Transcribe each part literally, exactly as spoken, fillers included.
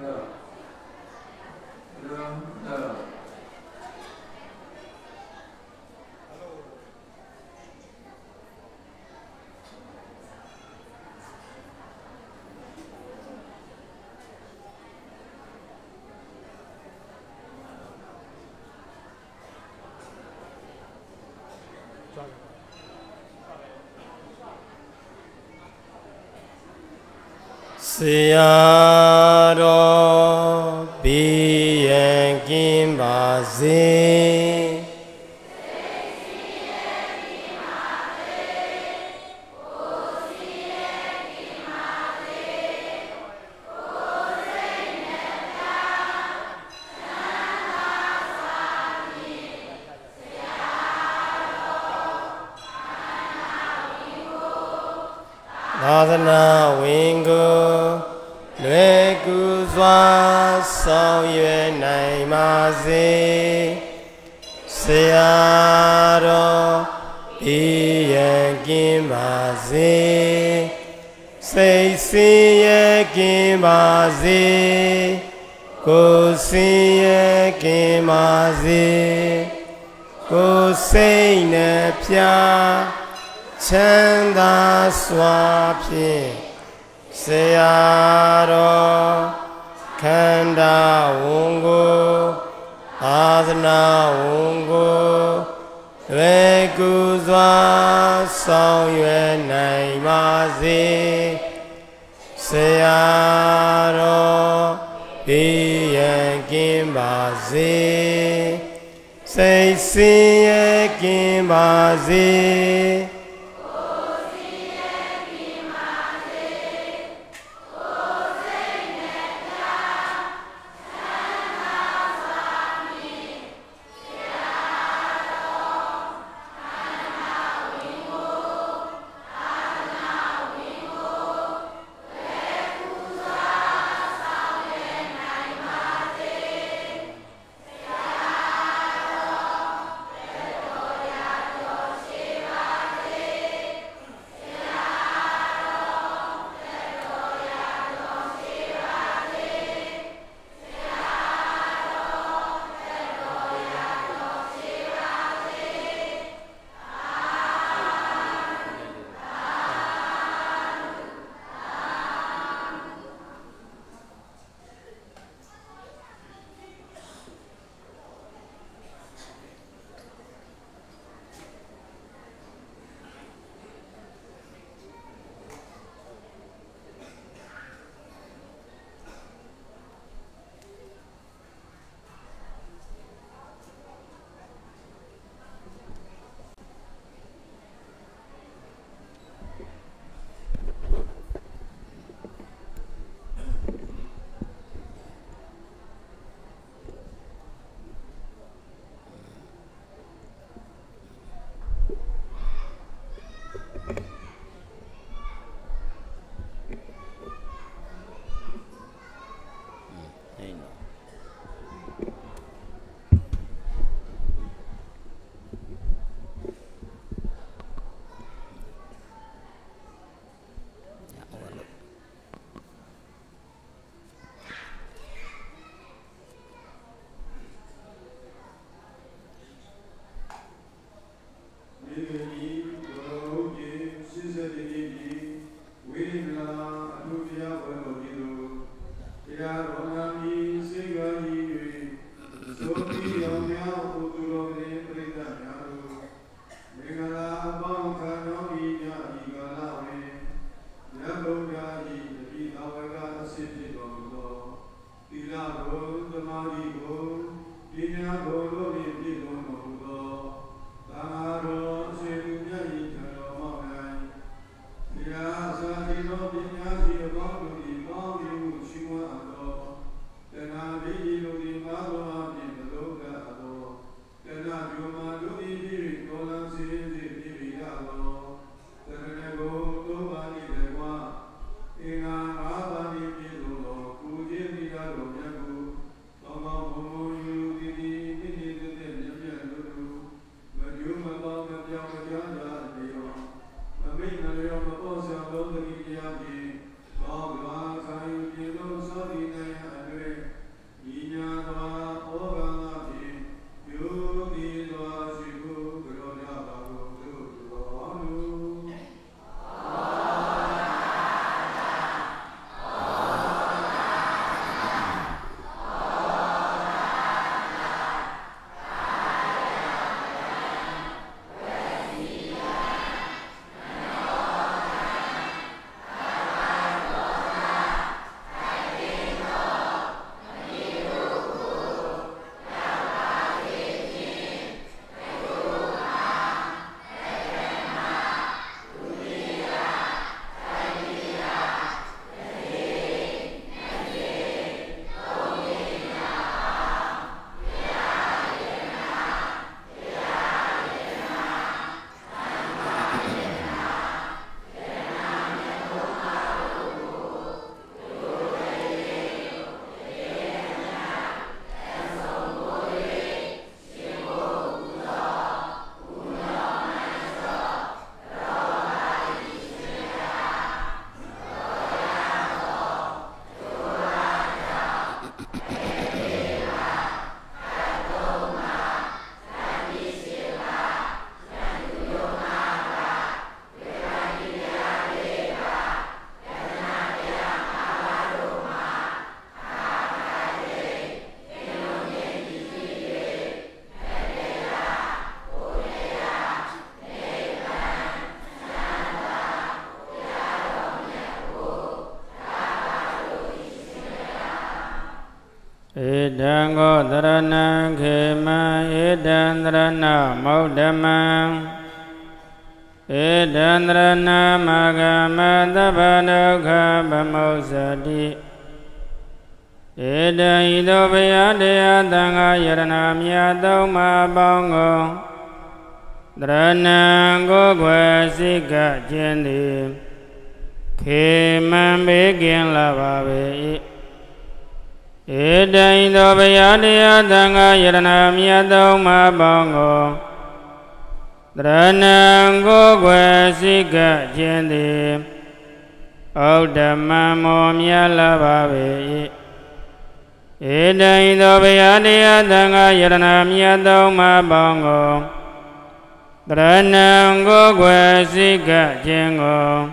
ဆရာတော်ဘီယံကင်းပါစေသာသနာဝင်ကိုလွယ်ကူစွာဆောင်ရွယ်နိုင်ပါစေဆရာတော်ဘီယံကင်းပါစေစိတ်ဆင်းရဲကင်းပါစေကိုယ်ဆင်းရဲကင်းပါစေကိုယ်စိတ်နဲ့ပြချမ်းသာစွာဖြင့်ဆရာတော်ခန္ဓာဝန်ကိုသာသနာဝန်ကိုလွယ်ကူစွာဆောင်ရွယ်နိုင်ပါစေဆရာတော်ဘီယံကင်းပါစေစိတ်ဆင်းရဲကင်းပါစေဆ Edango dharana khema edandrana maudamang edandrana magama dabadokha bamausadi edahido bayadaya tanga yarana miyatau mabongo dharana gogwa sika jindi khema begin lavabe Edahido bayadaya tanga yarana miyatau mabongo dharana gogwa sika jindi Audama mo miyalavabe Edahido bayadaya tanga yarana miyatau mabongo dharana gogwa sika jingo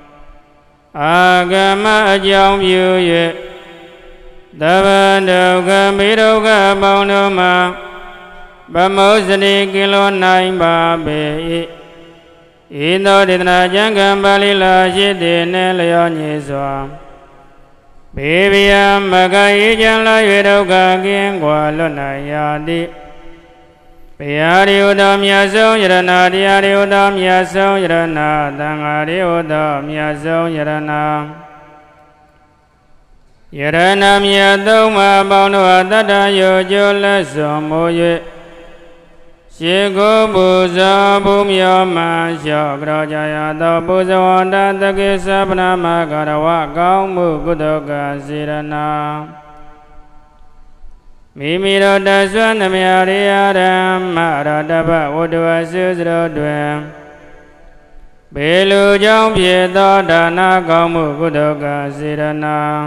Agama ajang vyuye Dabadokha midokha paunoma Bamausadi kilo naim babe Indo ditana jangam balila shiti nelayo nyiswa Bibiyam baka ijang la yudokha kingwa lunayadi Piyari udam yasong yarana Diyari udam yasong yarana Tangari udam yasong yarana Yarana miyatau mabongo tata yojo leso moye Shiko busa bumyo ma shokro jaya to busa wanda taki sapna makarawa kaung mu kutoka sirana Mimiro daswa namyari aram maradapa udwa susro dwe Belu jong pieto dana kaung mu kutoka sirana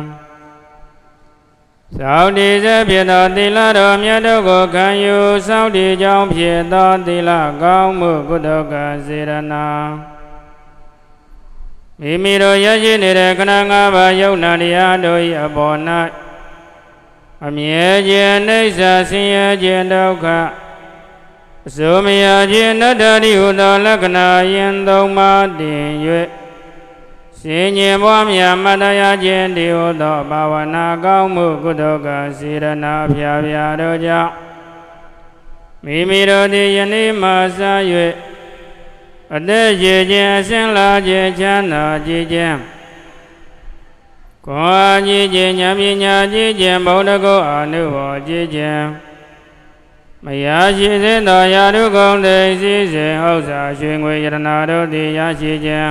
Saudi se pieto tila do myato ko kanyu Saudi jong pieto tila kaung mu kutoka sirana Mimiro yashi nire kana ngaba yauna diya doi abona Amye je naisa siya je dokha Sumya je nadari udo lakana yendo ma din yue Sinye mwamya madaya jendi udo bhavana kaung mu kutoka sirana pya pya doja Mimiro di yani masa yue Ade je je asin la je chana je je Kwa je je nyami nya je je Baudako anuwa je je Maya shi se to yadu kong de si se Hausa shwe ngwe yarana do di ya shi je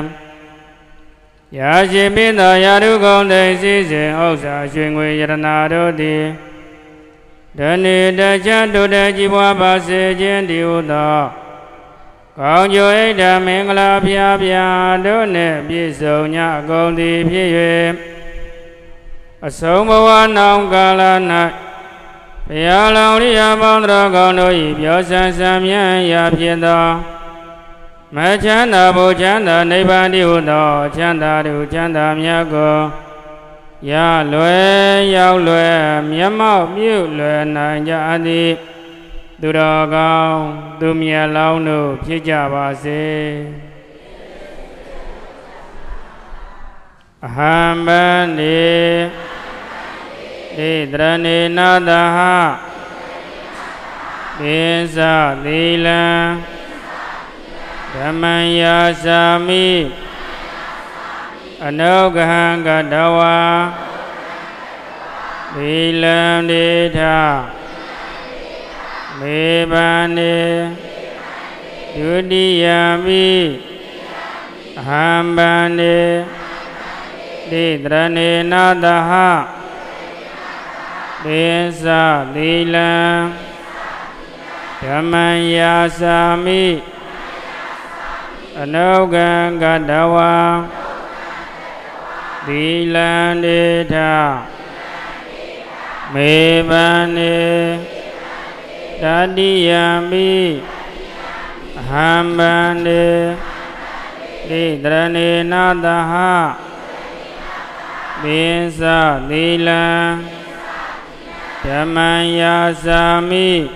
Yashi pita yadu kong de si se Hausa shwe ngwe yarana do di Dani dacha do de jibwa pa se jen di udo Kaung jo eita mingla pya pya do ne piso nya kong di pye yue Asong bawa naung kala na Pya long liya bondro kong do yi pyo san san myan ya pye do Ma chanda bu chanda nibbaan di udo chanda du chanda mya ko Ya lue yauk lue mya mau myu lue nai ja di Tu do kaung tu mya long nu phit ja pa se Aham bandi Di dhrani nadaha Disa thila Dhammaya sami Anugahang kadawa Thilam ditha Mebane Yudiyami Ahambane Didhrani nadaha Disa thila Dhammaya sami Anugahang kadawa Thilam ditha Mebane Dadiyami Ahambane Didhrani nadaha Disa thila Dhammaya sami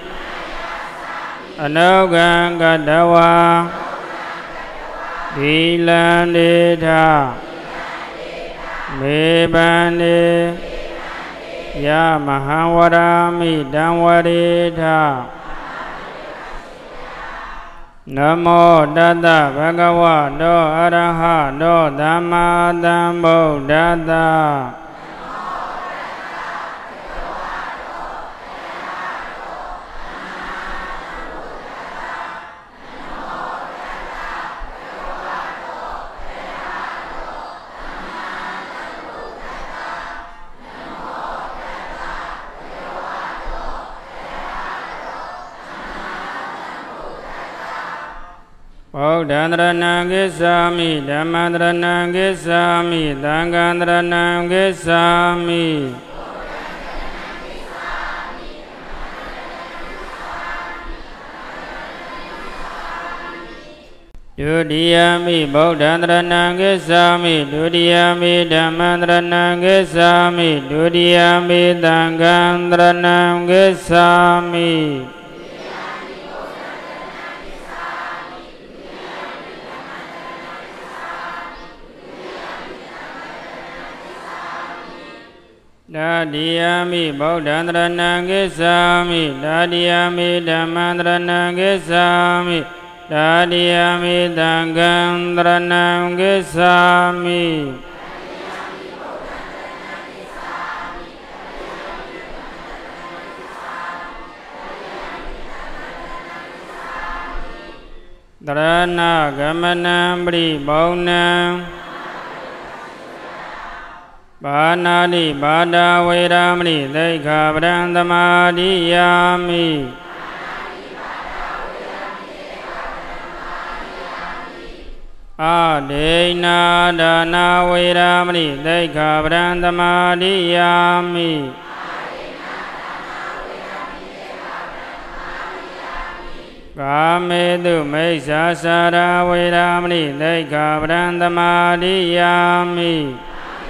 Anugahang kadawa Thilam ditha Mebane Ya Mahavara Damvarita Namo Tassa Bhagavato Arahato Dhamma Sambuddhassa Bodhantaranam Gissami Dhammantaranam Gissami Sanghantaranam Gissami Dudiyami Bodhantaranam Gissami Dudiyami Dhammantaranam Gissami Dudiyami Sanghantaranam Gissami Dadiyami Bodhantaranam Gissami Dadiyami Dhammantaranam Gissami Dadiyami Sanghantaranam Gissami Dharana Gamanam Paribhaunam Bhanadi Bhada Vairamani Daikha Prantamadiyami Adena Dana Vairamani Daikha Prantamadiyami Kametu Maisasara Vairamani Daikha Prantamadiyami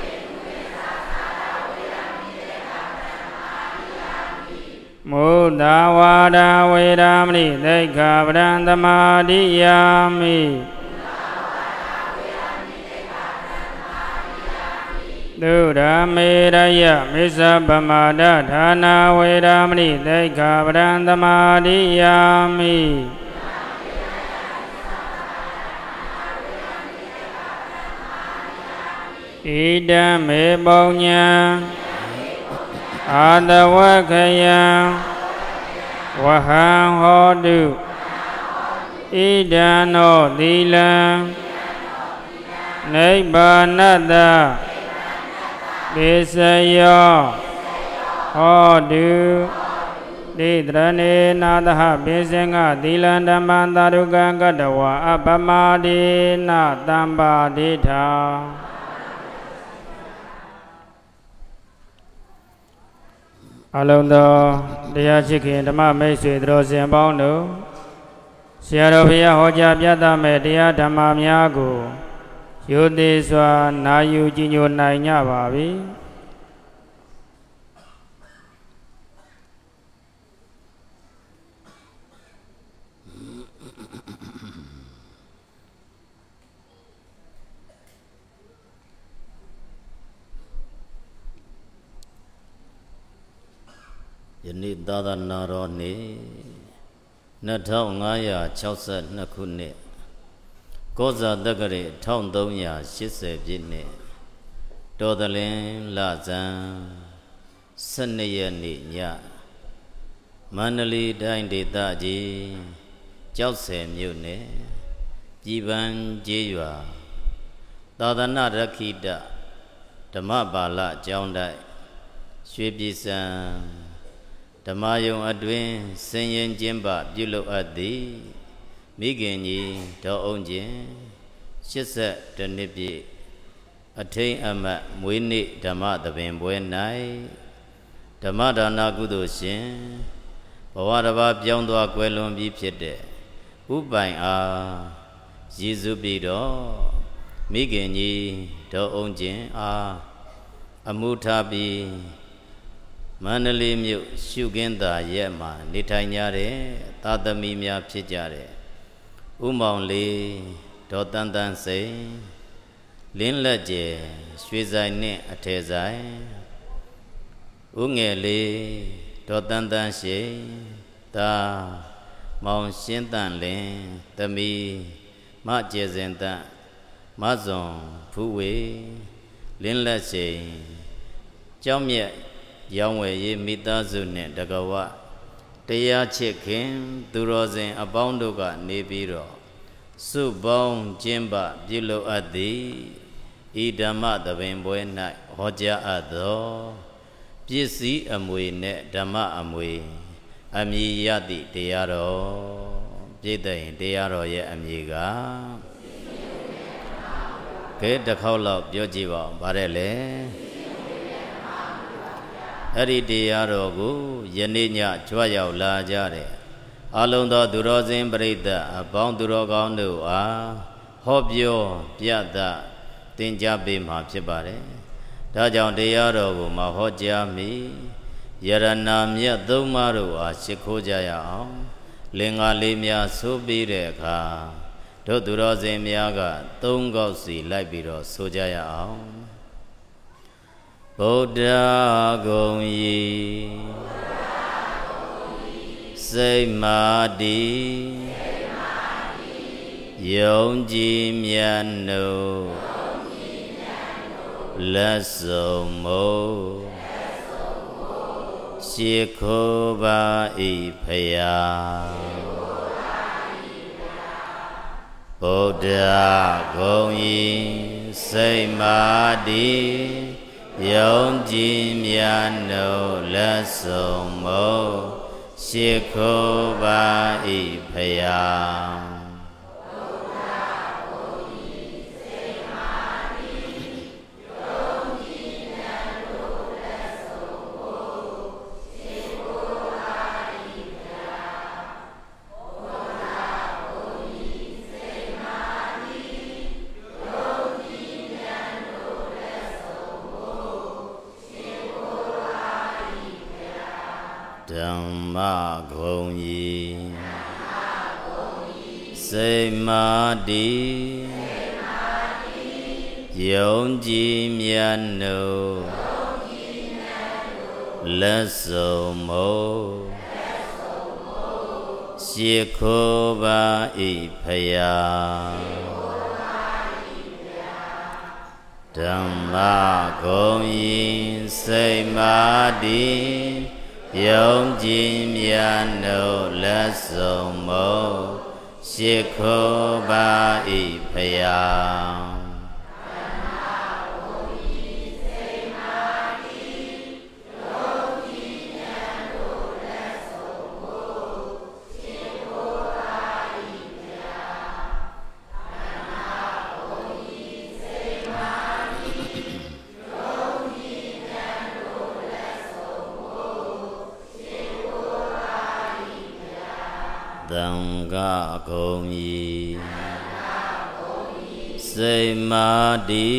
Mudavada Vairamani Daikha Prantamadiyami Dudamiraya Misabhamada Dhana Vairamani Daikha Prantamadiyami Idame Baunya Adavakaya Wahang Hodu Idano Dila Nibbānata Visaya Hodu Didrane Nadaha Visanga Dila Dhammantaruka Gadawa Apamadina Dhammadita Alonso, dear chicken, the mamma sweet rose and bono. Sierra Via Hoja Piata Media Tamamiago. You this one, now you Gino Nanya Babi. Yeni Dada Naroni Natao Ngaya Chausa Nakune Goza Dagari Town Donya Shise Bine Dodalin Lazan Sanayani Nya Manali Dindi Daji Jause Mune Jiban Jiwa Dada Narakida Damabala Jaundai Swibisan Tamayong Adwin Senyen Jemba Bulo Adi Migeni Do Onjin Shisa Danibi Attain Ama Mwini Dama the Bimbuenai Damadana Gudoshin Bawadaba Beyondwa Gwelum Bipide Ubain A Jizubido Migeni Do Onjin A Amutabi Manali Mu Shugenda Yema Nitanyare Tadami Mia Pijare Umaunli Dotandan Say Lin Laje Swizai Ne Atezai ဥငယ်လေးဒေါ်တန်တန်ရှိတာမောင်ရှင်းတန်လင်သမီးမကျေစင်တန်မဇွန်ဖူးဝေလင်းလက်ရှိကြောင်းမြက်ရောင်းဝယ်ရေးမိသားစုနှင့်တကဝတရားချစ်ခင်သူတော်စင်အပေါင်းတို့ကနေပြီးတော့စုပေါင်းကျင်းပပြုလုပ်အပ်သည်ဤဓမ္မသဘင်ပွဲ၌ဟောကြားအပ်သောပစ္စည်းအမွေနှင့်ဓမ္မအမွေအမည်ရသည့်တရားတော်ပြည့်တဲ့ရင်တရားတော်ရဲ့အမည်ကကဲတစ်ခေါက်လောက်ပြောကြည့်ပါဦးဗါတဲ့လေအဲ့ဒီတရားတော်ကိုယနေ့ညကြွရောက်လာကြတဲ့အလုံးသောသူတော်စင်ပရိသတ်အပေါင်းသူတော်ကောင်းတို့အားဟောပြောပြသသင်ကြားပေးမှာဖြစ်ပါတယ်ဒါကြောင့်တရားတော်ကိုမဟောကြားမီယရဏမြတ်သုံးပါးတို့အားရှိခိုးကြရအောင်လင်္ကာလေးများဆိုပြီးတဲ့အခါတို့သူတော်စင်များကသုံးခေါက်စီလိုက်ပြီးတော့ဆိုကြရအောင်ဗုဒ္ဓဂုံဤစိတ်မာတိယုံကြည်မြတ်နုလက်စုံမို့ရှိခိုးပါဤဖယားဗုဒ္ဓဂုံဤစိတ်မာတိယုံကြည်မြတ်နုလက်စုံမို့ရှိခိုးပါဤဖယားဓမ္မဂုံဤစိတ်မာတိယုံကြည်မြတ်နုလက်စုံမို့ရှိခိုးပါဤဖယားဓမ္မဂုံဤစိတ်မာတိယုံကြည်မြတ်နုလက်စုံမို့ရှိခိုးပါဤဖယားသံဃာဂုံဤစိတ်မာတိ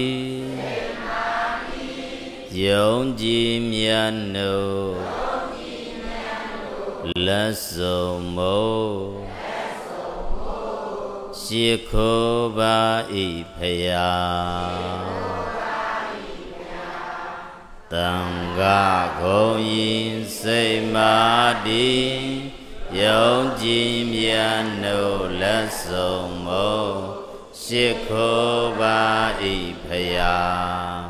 ယုံကြည်မြတ်နုလက်စုံမို့ရှိခိုးပါဤဖယားသံဃာဂုံဤစိတ်မာတိယုံကြည်မြတ်နုလက်စုံမို့ရှိခိုးပါဤဖယား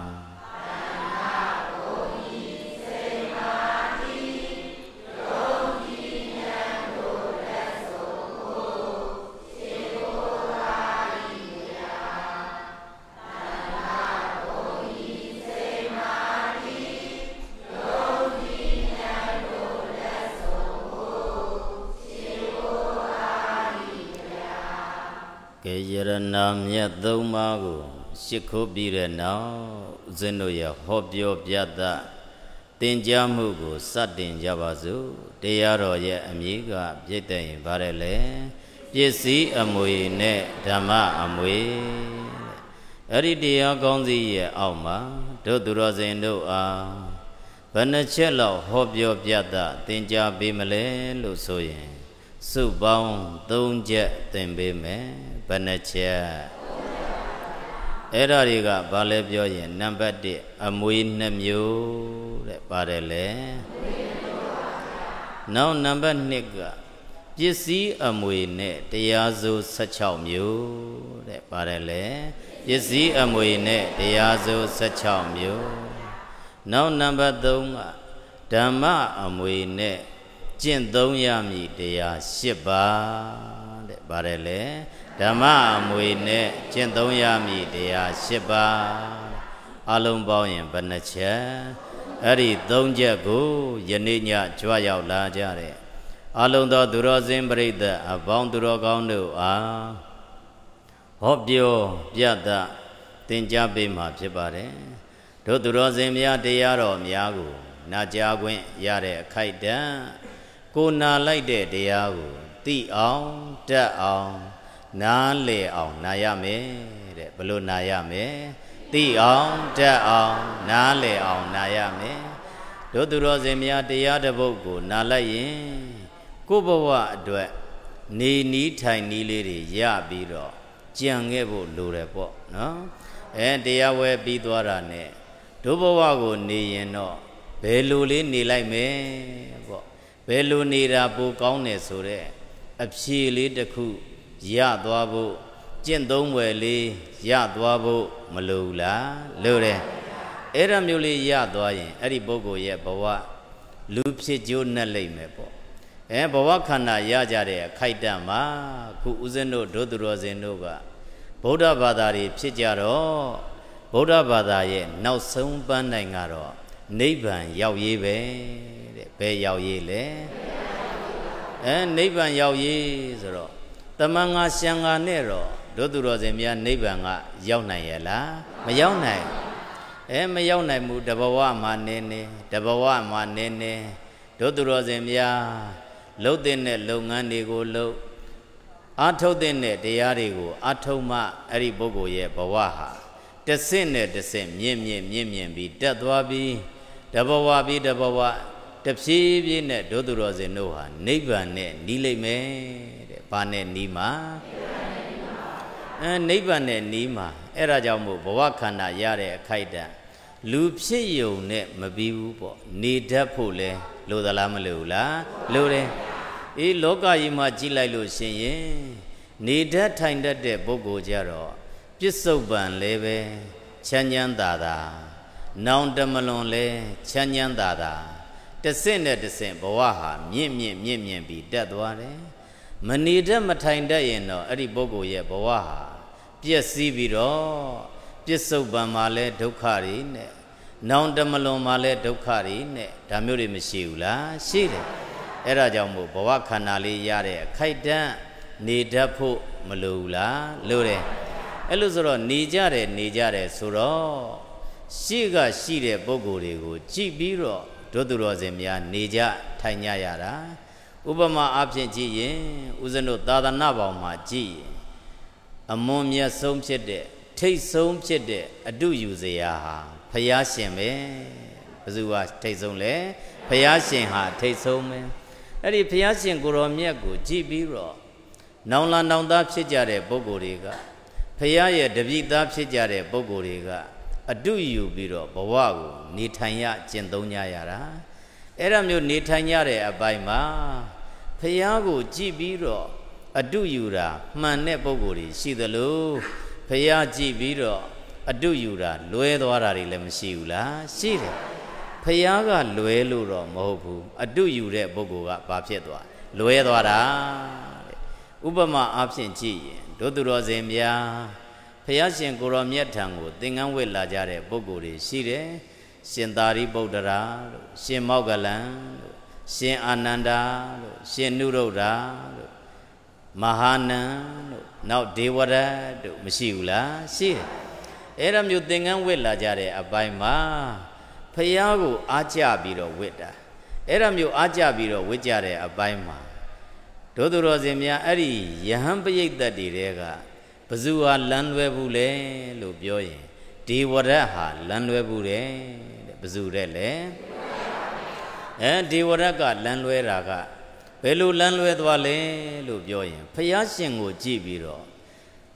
ကဲယရဏမြတ်သုံးပါးကိုရှိခိုးပြီးတဲ့နောက်ဦးဇင်းတို့ရဟောပြောပြသသင်ကြားမှုကိုစတင်ကြပါစို့တရားတော်ရဲ့အမည်ကပြည့်တဲ့ရင်ဗါတယ်လေပစ္စည်းအမွေနဲ့ဓမ္မအမွေအဲ့ဒီတရားကောင်းစီရဲ့အောက်မှာတို့သူတော်စင်တို့အားဘယ်နှချက်လောက်ဟောပြောပြသသင်ကြားပေးမလဲလို့ဆိုရင်စုပေါင်းသုံးချက်သင်ပေးမယ်ဘယ်နှချက်အဲ့ဒါတွေကဘာလဲပြောရင်နံပါတ်တစ်အမွေနှစ်မျိုးတဲ့ပါတယ်လေနောက်နံပါတ်နှစ်ကပစ္စည်းအမွေနဲ့တရားစိုး၁၆မျိုးတဲ့ပါတယ်လေပစ္စည်းအမွေနဲ့တရားစိုး၁၆မျိုးနောက်နံပါတ်သုံးကဓမ္မအမွေနဲ့ကျင့်သုံးရမည်တရား၈ပါးတဲ့ပါတယ်လေဓမ္မအမွေနဲ့ကျင့်သုံးရမည်တရား၈ပါးအလုံးပေါင်းရင်ဘယ်နှချက်အဲ့ဒီသုံးချက်ကိုယနေ့ညကြွရောက်လာကြတဲ့အလုံးသောသူတော်စင်ပရိသတ်အပေါင်းသူတော်ကောင်းတို့အားဟောပြောပြသသင်ကြားပေးမှာဖြစ်ပါတယ်တို့သူတော်စင်များတရားတော်များကိုနာကြားခွင့်ရတဲ့အခိုက်အတန့်ကိုနာလိုက်တဲ့တရားကိုသိအောင်တတ်အောင်နားလေအောင်နာရမယ်တဲ့ဘယ်လိုနာရမယ်သိအောင်တတ်အောင်နားလေအောင်နာရမယ်တို့သူတော်စင်များတရားတစ်ပုဒ်ကိုနာလိုက်ရင်ကိုယ့်ဘဝအတွက်နေနီးထိုင်နီးလေးတွေရပြီးတော့ကြံခဲ့ဖို့လိုတယ်ပေါ့နော်အဲတရားဝဲပြီးသွားတာနဲ့တို့ဘဝကိုနေရင်တော့ဘယ်လိုလေးနေလိုက်မယ်ပေါ့ဘယ်လိုနေတာပိုကောင်းတယ်ဆိုတဲ့အဖြေလေးတစ်ခုရသွားဖို့ကျင့်သုံးွယ်လေးရသွားဖို့မလိုဘူးလားလိုတယ်အဲ့ဒါမျိုးလေးရသွားရင်အဲ့ဒီပုဂ္ဂိုလ်ရဲ့ဘဝလူဖြစ်ကြိုးနဲ့လိမ့်မယ်ပေါ့အဲဘဝခန္ဓာရကြတဲ့အခိုက်အတန့်မှာခုဦးဇင်းတို့ဒုသူတော်စင်တို့ကဗုဒ္ဓဘာသာတွေဖြစ်ကြတော့ဗုဒ္ဓဘာသာရဲ့နောက်ဆုံးပန်းနိုင်ကတော့နိဗ္ဗာန်ရောက်ရေးပဲတဲ့ဘယ်ရောက်ရေးလဲအဲနိဗ္ဗာန်ရောက်ရေးဆိုတော့တမန်ငါရှံငါနဲ့တော့ဒုသူတော်စင်များနိဗ္ဗာန်ကရောက်နိုင်ရဲ့လားမရောက်နိုင်အဲမရောက်နိုင်ဘူးတဘဝမှာနေနေတဘဝမှာနေနေဒုသူတော်စင်များလှုပ်တဲ့လုပ်ငန်းတွေကိုလှုပ်အာထုတ်တဲ့တရားတွေကိုအာထုတ်မှအဲ့ဒီပုဂ္ဂိုလ်ရဲ့ဘဝဟာတဆင့်နဲ့တဆင့်မြင့်မြင့်မြင့်မြင့်ပြီးတက်သွားပြီးတဘဝပြီးတဘဝတဖြည်းဖြည်းနဲ့ဒုသူတော်စင်တို့ဟာနိဗ္ဗာန်နဲ့နီးလိမ့်မယ်တဲ့ဘာနဲ့နီးမှာအဲနိဗ္ဗာန်နဲ့နီးမှာအဲ့ဒါကြောင့်မို့ဘဝခန္ဓာရတဲ့အခိုက်အတန့်လူဖြစ်ယုံနဲ့မပြီးဘူးပေါ့နေတတ်ဖို့လဲလိုသလားမလိုဘူးလားလိုတယ်အေးလောကကြီးမှာကြည့်လိုက်လို့ရှင်ရင်နေတတ်ထိုင်တတ်တဲ့ပုဂ္ဂိုလ်ကြတော့ပြစ္ဆုတ်ပံလဲပဲချမ်းချမ်းသာသာနောင်တမလွန်လဲချမ်းချမ်းသာသာတဆင့်နဲ့တဆင့်ဘဝဟာမြင့်မြင့်မြင့်မြင့်ပြီးတက်သွားတယ်မနေတတ်မထိုင်တတ်ရင်တော့အဲ့ဒီပုဂ္ဂိုလ်ရဲ့ဘဝဟာပျက်စီးပြီးတော့ပြစ္ဆုတ်ပံမှာလဲဒုက္ခတွေနဲ့နောင်တမလွန်မှာလဲဒုက္ခတွေနဲ့ဒါမျိုးတွေမရှိဘူးလားရှိတယ်အဲ့ဒါကြောင့်မို့ဘဝခန္ဓာလေးရတဲ့အခိုက်အတန့်နေတတ်ဖို့မလိုဘူးလားလိုတယ်အဲ့လိုဆိုတော့နေကြတယ်နေကြတယ်ဆိုတော့ရှိကရှိတဲ့ပုဂ္ဂိုလ်တွေကိုကြည်ပြီးတော့ဒုသူတော်စင်များနေကြထိုင်ကြရတာဥပမာအဖြစ်ကြည့်ရင်ဦးဇင်းတို့သာသနာပေါင်းမှာကြည့်ရင်အမွန်မြတ်ဆုံးဖြစ်တဲ့ထိတ်ဆုံးဖြစ်တဲ့အတုယူစရာဟာဖယားရှင်ပဲဘယ်သူကထိတ်ဆုံးလဲဖယားရှင်ဟာထိတ်ဆုံးပဲအဲ့ဒီဖယားရှင်ကိုရောမြတ်ကိုကြည်ပြီးတော့နောင်လာနောင်သားဖြစ်ကြတဲ့ပုဂ္ဂိုလ်တွေကဖယားရဲ့တပည့်သားဖြစ်ကြတဲ့ပုဂ္ဂိုလ်တွေကအတုယူပြီးတော့ဘဝကိုနေထိုင်ရကျင့်သုံးကြရတာအဲ့ဒါမျိုးနေထိုင်ရတဲ့အပိုင်းမှာဖယားကိုကြည်ပြီးတော့အတုယူတာမှန်တဲ့ပုဂ္ဂိုလ်တွေရှိသလိုဖယားကြည်ပြီးတော့အတုယူတာလွဲသွားတာတွေလည်းမရှိဘူးလားရှိတယ်ဖယားကလွဲလို့တော့မဟုတ်ဘူးအတုယူတဲ့ပုဂ္ဂိုလ်ကဘာဖြစ်သွားလွဲသွားတာဥပမာအဖြစ်ကြည့်ရင်ဒုသူတော်စင်များဖယားရှင်ကိုရောမြတ်ထံကိုသင်္ကန်းဝတ်လာကြတဲ့ပုဂ္ဂိုလ်တွေရှိတယ်ရှင်သာရိပုတ္တရာလို့ရှင်မောဂလန်လို့ရှင်အာနန္ဒာလို့ရှင်နုရုဒ္ဓလို့မဟာနံလို့နောက်ဒေဝရတ်တို့မရှိဘူးလားရှိတယ်အဲ့ဒါမျိုးသင်္ကန်းဝတ်လာကြတဲ့အပိုင်းမှာဖယားကိုအားကြပြီးတော့ဝတ်တာအဲ့ဒါမျိုးအားကြပြီးတော့ဝတ်ကြတဲ့အပိုင်းမှာဒုသူတော်စင်များအဲ့ဒီယဟန်ပရိသတ်တွေတဲကဘဇူဟာလမ်းလွဲဘူးလေလို့ပြောရင်ဒေဝရတ်ဟာလမ်းလွဲဘူးတယ်တဲ့ဘဇူတဲ့လေအဲဒေဝရတ်ကလမ်းလွဲတာက ဘယ်လိုလမ်းလွဲသွားလဲလို့ပြောရင်ဖယားရှင်ကိုကြည့်ပြီးတော့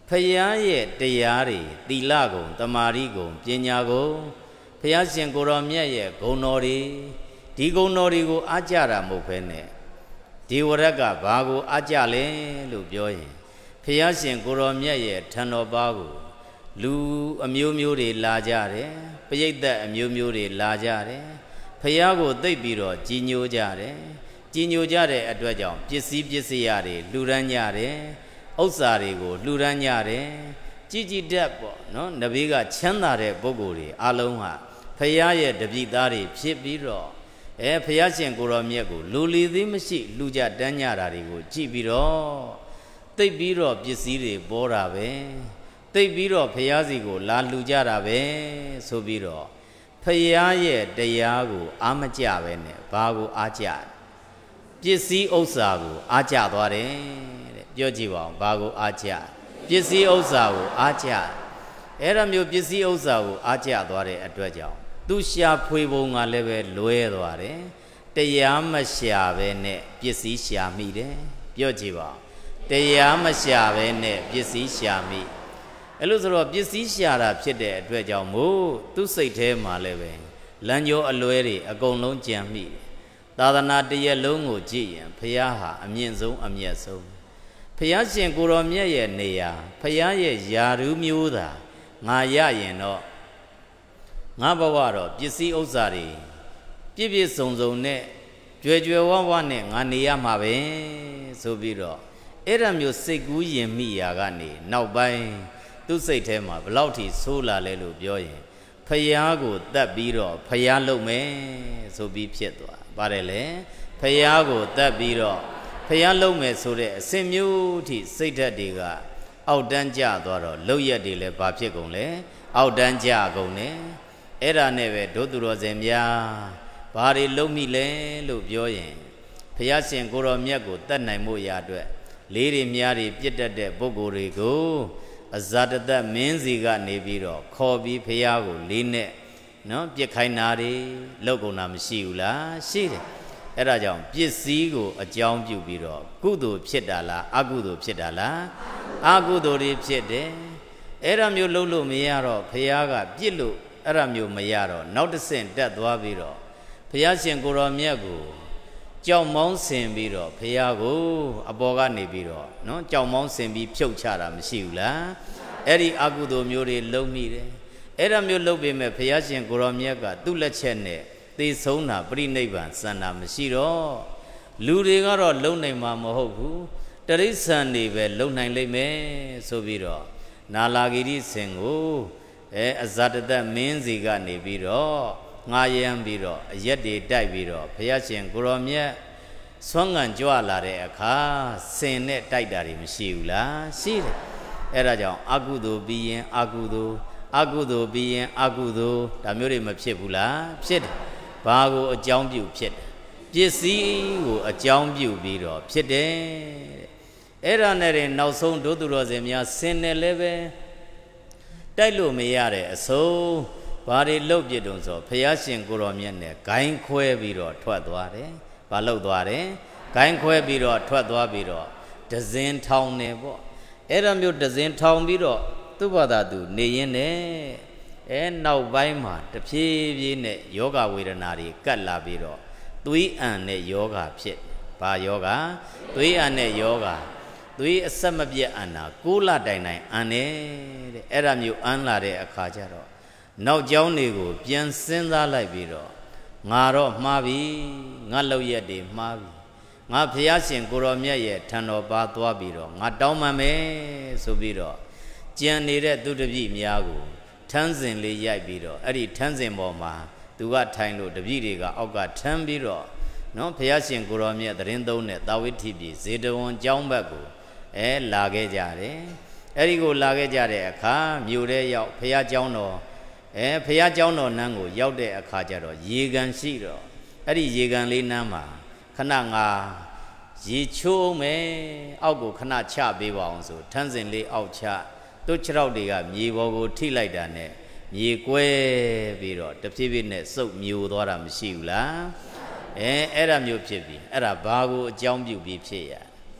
ဖယားရဲ့တရားတွေသီလဂုဏ်တမာရီဂုဏ်ပညာဂုဏ်ဖယားရှင်ကိုရောမြတ်ရဲ့ဂုဏ်တော်တွေဒီဂုဏ်တော်တွေကိုအားကြတာမဟုတ်ဘဲနဲ့ဒီဝရက်ကဘာကိုအားကြလဲလို့ပြောရင်ဖယားရှင်ကိုရောမြတ်ရဲ့ထံတော်ပါကိုလူအမျိုးမျိုးတွေလာကြတယ်ပရိသတ်အမျိုးမျိုးတွေလာကြတယ်ဖယားကိုသိပ်ပြီးတော့ကြီးညိုကြတယ်ကြီးညိုကြတဲ့အတွက်ကြောင့်ပစ္စည်းပစ္စည်းတွေလှူဒန်းကြတယ်ဥစ္စာတွေကိုလှူဒန်းကြတယ်ကြည်ကြည်တက်ပေါ့နော်နဘေးကချမ်းသာတဲ့ပုဂ္ဂိုလ်တွေအလုံးဟာဖယားရဲ့တပည့်သားတွေဖြစ်ပြီးတော့အဲဖယားရှင်ကိုရောမြတ်ကိုလူလီသေးမရှိလှူကြတန်းကြတာတွေကိုကြည့်ပြီးတော့သိပ်ပြီးတော့ပစ္စည်းတွေပေါ်တာပဲသိပ်ပြီးတော့ဖယားစီကိုလာလှူကြတာပဲဆိုပြီးတော့ဖယားရဲ့တရားကိုအားမကြပဲနဲ့ဘာကိုအားကြပစ္စည်းဥစ္စာကိုအားကြသွားတယ်တဲ့ပြောကြည့်ပါဦးဘာကိုအားကြပစ္စည်းဥစ္စာကိုအားကြအဲ့ဒါမျိုးပစ္စည်းဥစ္စာကိုအားကြသွားတဲ့အတွက်ကြောင့်သူရှာဖွေပုံကလည်းပဲလွဲသွားတယ်တရားမရှာပဲနဲ့ပစ္စည်းရှာမိတယ်ပြောကြည့်ပါဦးတရားမရှာပဲနဲ့ပစ္စည်းရှာမိအဲ့လိုဆိုတော့ပစ္စည်းရှာတာဖြစ်တဲ့အတွက်ကြောင့်မို့သူစိတ်ထဲမှာလည်းပဲလမ်းကျောအလွဲတွေအကုန်လုံးကြံမိတယ်သာသနာတရက်လုံးကိုကြည့်ရင်ဖယားဟာအမြင့်ဆုံးအမြတ်ဆုံးဖယားရှင်ကိုရောမြတ်ရဲ့နေရာဖယားရဲ့ယာရုမျိုးသာငါရရင်တော့ငါဘဝတော့ပစ္စည်းဥစ္စာတွေပြည့်ပြည့်စုံစုံနဲ့ကြွယ်ကြွယ်ဝဝနဲ့ငါနေရမှာပဲဆိုပြီးတော့အဲ့ဒါမျိုးစိတ်ကူးရင်မိရာကနေနောက်ပိုင်းသူ့စိတ်ထဲမှာဘလောက်ထိဆိုးလာလဲလို့ပြောရင်ဖယားကိုတတ်ပြီးတော့ဖယားလုံမယ်ဆိုပြီးဖြစ်သွားပါတယ်လေဖယားကိုတတ်ပြီးတော့ဖယားလုံမယ်ဆိုတဲ့အစင်မျိုးထိစိတ်ဓာတ်တွေကအောက်တန်းကျသွားတော့လုံရက်တွေလည်းဘာဖြစ်ကုန်လဲအောက်တန်းကျကုန်တယ်အဲ့ဒါနဲ့ပဲဒုသူတော်စင်များဘာတွေလုံမိလဲလို့ပြောရင်ဖယားရှင်ကိုရောမြတ်ကိုတတ်နိုင်မှုရာအတွက်လေးတွေမြားတွေပြစ်တတ်တဲ့ပုဂ္ဂိုလ်တွေကိုအဇာတတမင်းစီကနေပြီးတော့ခေါ်ပြီးဖယားကိုလေးနဲ့နော်ပြစ်ခိုင်းတာတွေလောက်ကုန်တာမရှိဘူးလားရှိတယ်အဲ့ဒါကြောင့်ပစ္စည်းကိုအကြောင်းပြုပြီးတော့ကုသိုလ်ဖြစ်တာလားအကုသိုလ်ဖြစ်တာလားအကုသိုလ်တွေဖြစ်တယ်အဲ့ဒါမျိုးလုံးလို့မရတော့ဖယားကပြစ်လို့အဲ့ဒါမျိုးမရတော့နောက်တစ်ဆင့်တက်သွားပြီးတော့ဖယားရှင်ကိုရောမြတ်ကိုကြောက်မောင်းဆင်ပြီးတော့ဖယားကိုအပေါ်ကနေပြီးတော့နော်ကြောက်မောင်းဆင်ပြီးဖြုတ်ချတာမရှိဘူးလားအဲ့ဒီအကုသိုလ်မျိုးတွေလုံးမိတယ်အဲ့ဒါမျိုးလုပ်ပေမဲ့ဘုရားရှင်ကိုရောမြတ်ကသူ့လက်ချက်နဲ့သေဆုံးတာပြိနိဗ္ဗာန်စံတာမရှိတော့လူတွေကတော့လုံနိုင်မှာမဟုတ်ဘူးတရိစ္ဆာန်တွေပဲလုံနိုင်လိမ့်မယ်ဆိုပြီးတော့နာလာဂိရိစင်ကိုအဲအဇာတတမင်းစီကနေပြီးတော့ငှားရမ်းပြီးတော့အရက်တွေတိုက်ပြီးတော့ဘုရားရှင်ကိုရောမြတ်ဆွမ်းငံကြွလာတဲ့အခါစင်နဲ့တိုက်တာတွေမရှိဘူးလားရှိတယ်အဲ့ဒါကြောင့်အကုသိုလ်ပြီးရင်အကုသိုလ်အကုသိုလ်ပြီးရင်အကုသိုလ်ဒါမျိုးတွေမဖြစ်ဘူးလားဖြစ်တယ်ဘာကိုအကြောင်းပြုဖြစ်တယ်ပစ္စည်းကိုအကြောင်းပြုပြီးတော့ဖြစ်တယ်အဲ့ဒါနဲ့ရင်နောက်ဆုံးဒုသူတော်စင်များစင်တယ်လည်းပဲတိုက်လို့မရတဲ့အဆုံးဘာတွေလှုပ်ပြတုံဆိုဘုရားရှင်ကိုရောမြတ်နဲ့ဂိုင်းခွဲပြီးတော့ထွက်သွားတယ်ဘာလှုပ်သွားတယ်ဂိုင်းခွဲပြီးတော့ထွက်သွားပြီးတော့ဒဇင်ထောင်နေပေါ့အဲ့ဒါမျိုးဒဇင်ထောင်ပြီးတော့သူ့ဘာသာသူနေရင်းနဲ့အဲနောက်ပိုင်းမှာတဖြည်းဖြည်းနဲ့ယောဂဝေဒနာတွေကတ်လာပြီးတော့သွေးအံနဲ့ယောဂဖြစ်ဘာယောဂသွေးအံနဲ့ယောဂသွေးအဆက်မပြတ်အံတာကိုးလတိုင်တိုင်အံတယ်တဲ့အဲ့ဒါမျိုးအံလာတဲ့အခါကျတော့နောက်ကျောင်းတွေကိုပြန်စဉ်းစားလိုက်ပြီးတော့ငါတော့မှားပြီငါလောက်ရက်တွေမှားပြီငါဖျားရှင်ကိုရောမြတ်ရဲ့ထံတော်ပါသွားပြီးတော့ငါတောင်းပန်မယ်ဆိုပြီးတော့ကြံနေတဲ့သူတပည့်များကိုထန်းစင်လေးရိုက်ပြီးတော့အဲ့ဒီထန်းစင်ပေါ်မှာသူကထိုင်လို့တပည့်တွေကအောက်ကထမ်းပြီးတော့နော်ဖျားရှင်ကိုရောမြတ်သတင်းသုံးတဲ့တာဝိထိပြည်ဇေတဝန်ကျောင်းဘက်ကိုအဲလာခဲ့ကြတယ်အဲ့ဒီကိုလာခဲ့ကြတဲ့အခါမြို့ထဲရောက်ဖျားကျောင်းတော်အဲဖျားကျောင်းတော်နန်းကိုရောက်တဲ့အခါကျတော့ရေကန်ရှိတော့အဲ့ဒီရေကန်လေးနန်းမှာခဏငါရေချိုးမယ်အောက်ကိုခဏချပေးပါအောင်ဆိုထန်းစင်လေးအောက်ချတို့ခြေထောက်တွေကမြေပေါ်ကိုထိလိုက်တာနဲ့မြေကွဲပြီးတော့တဖြည်းဖြည်းနဲ့စုပ်မျိုးသွားတာမရှိဘူးလားအဲအဲ့ဒါမျိုးဖြစ်ပြီအဲ့ဒါဘာကိုအကြောင်းပြုပြီးဖြစ်ရ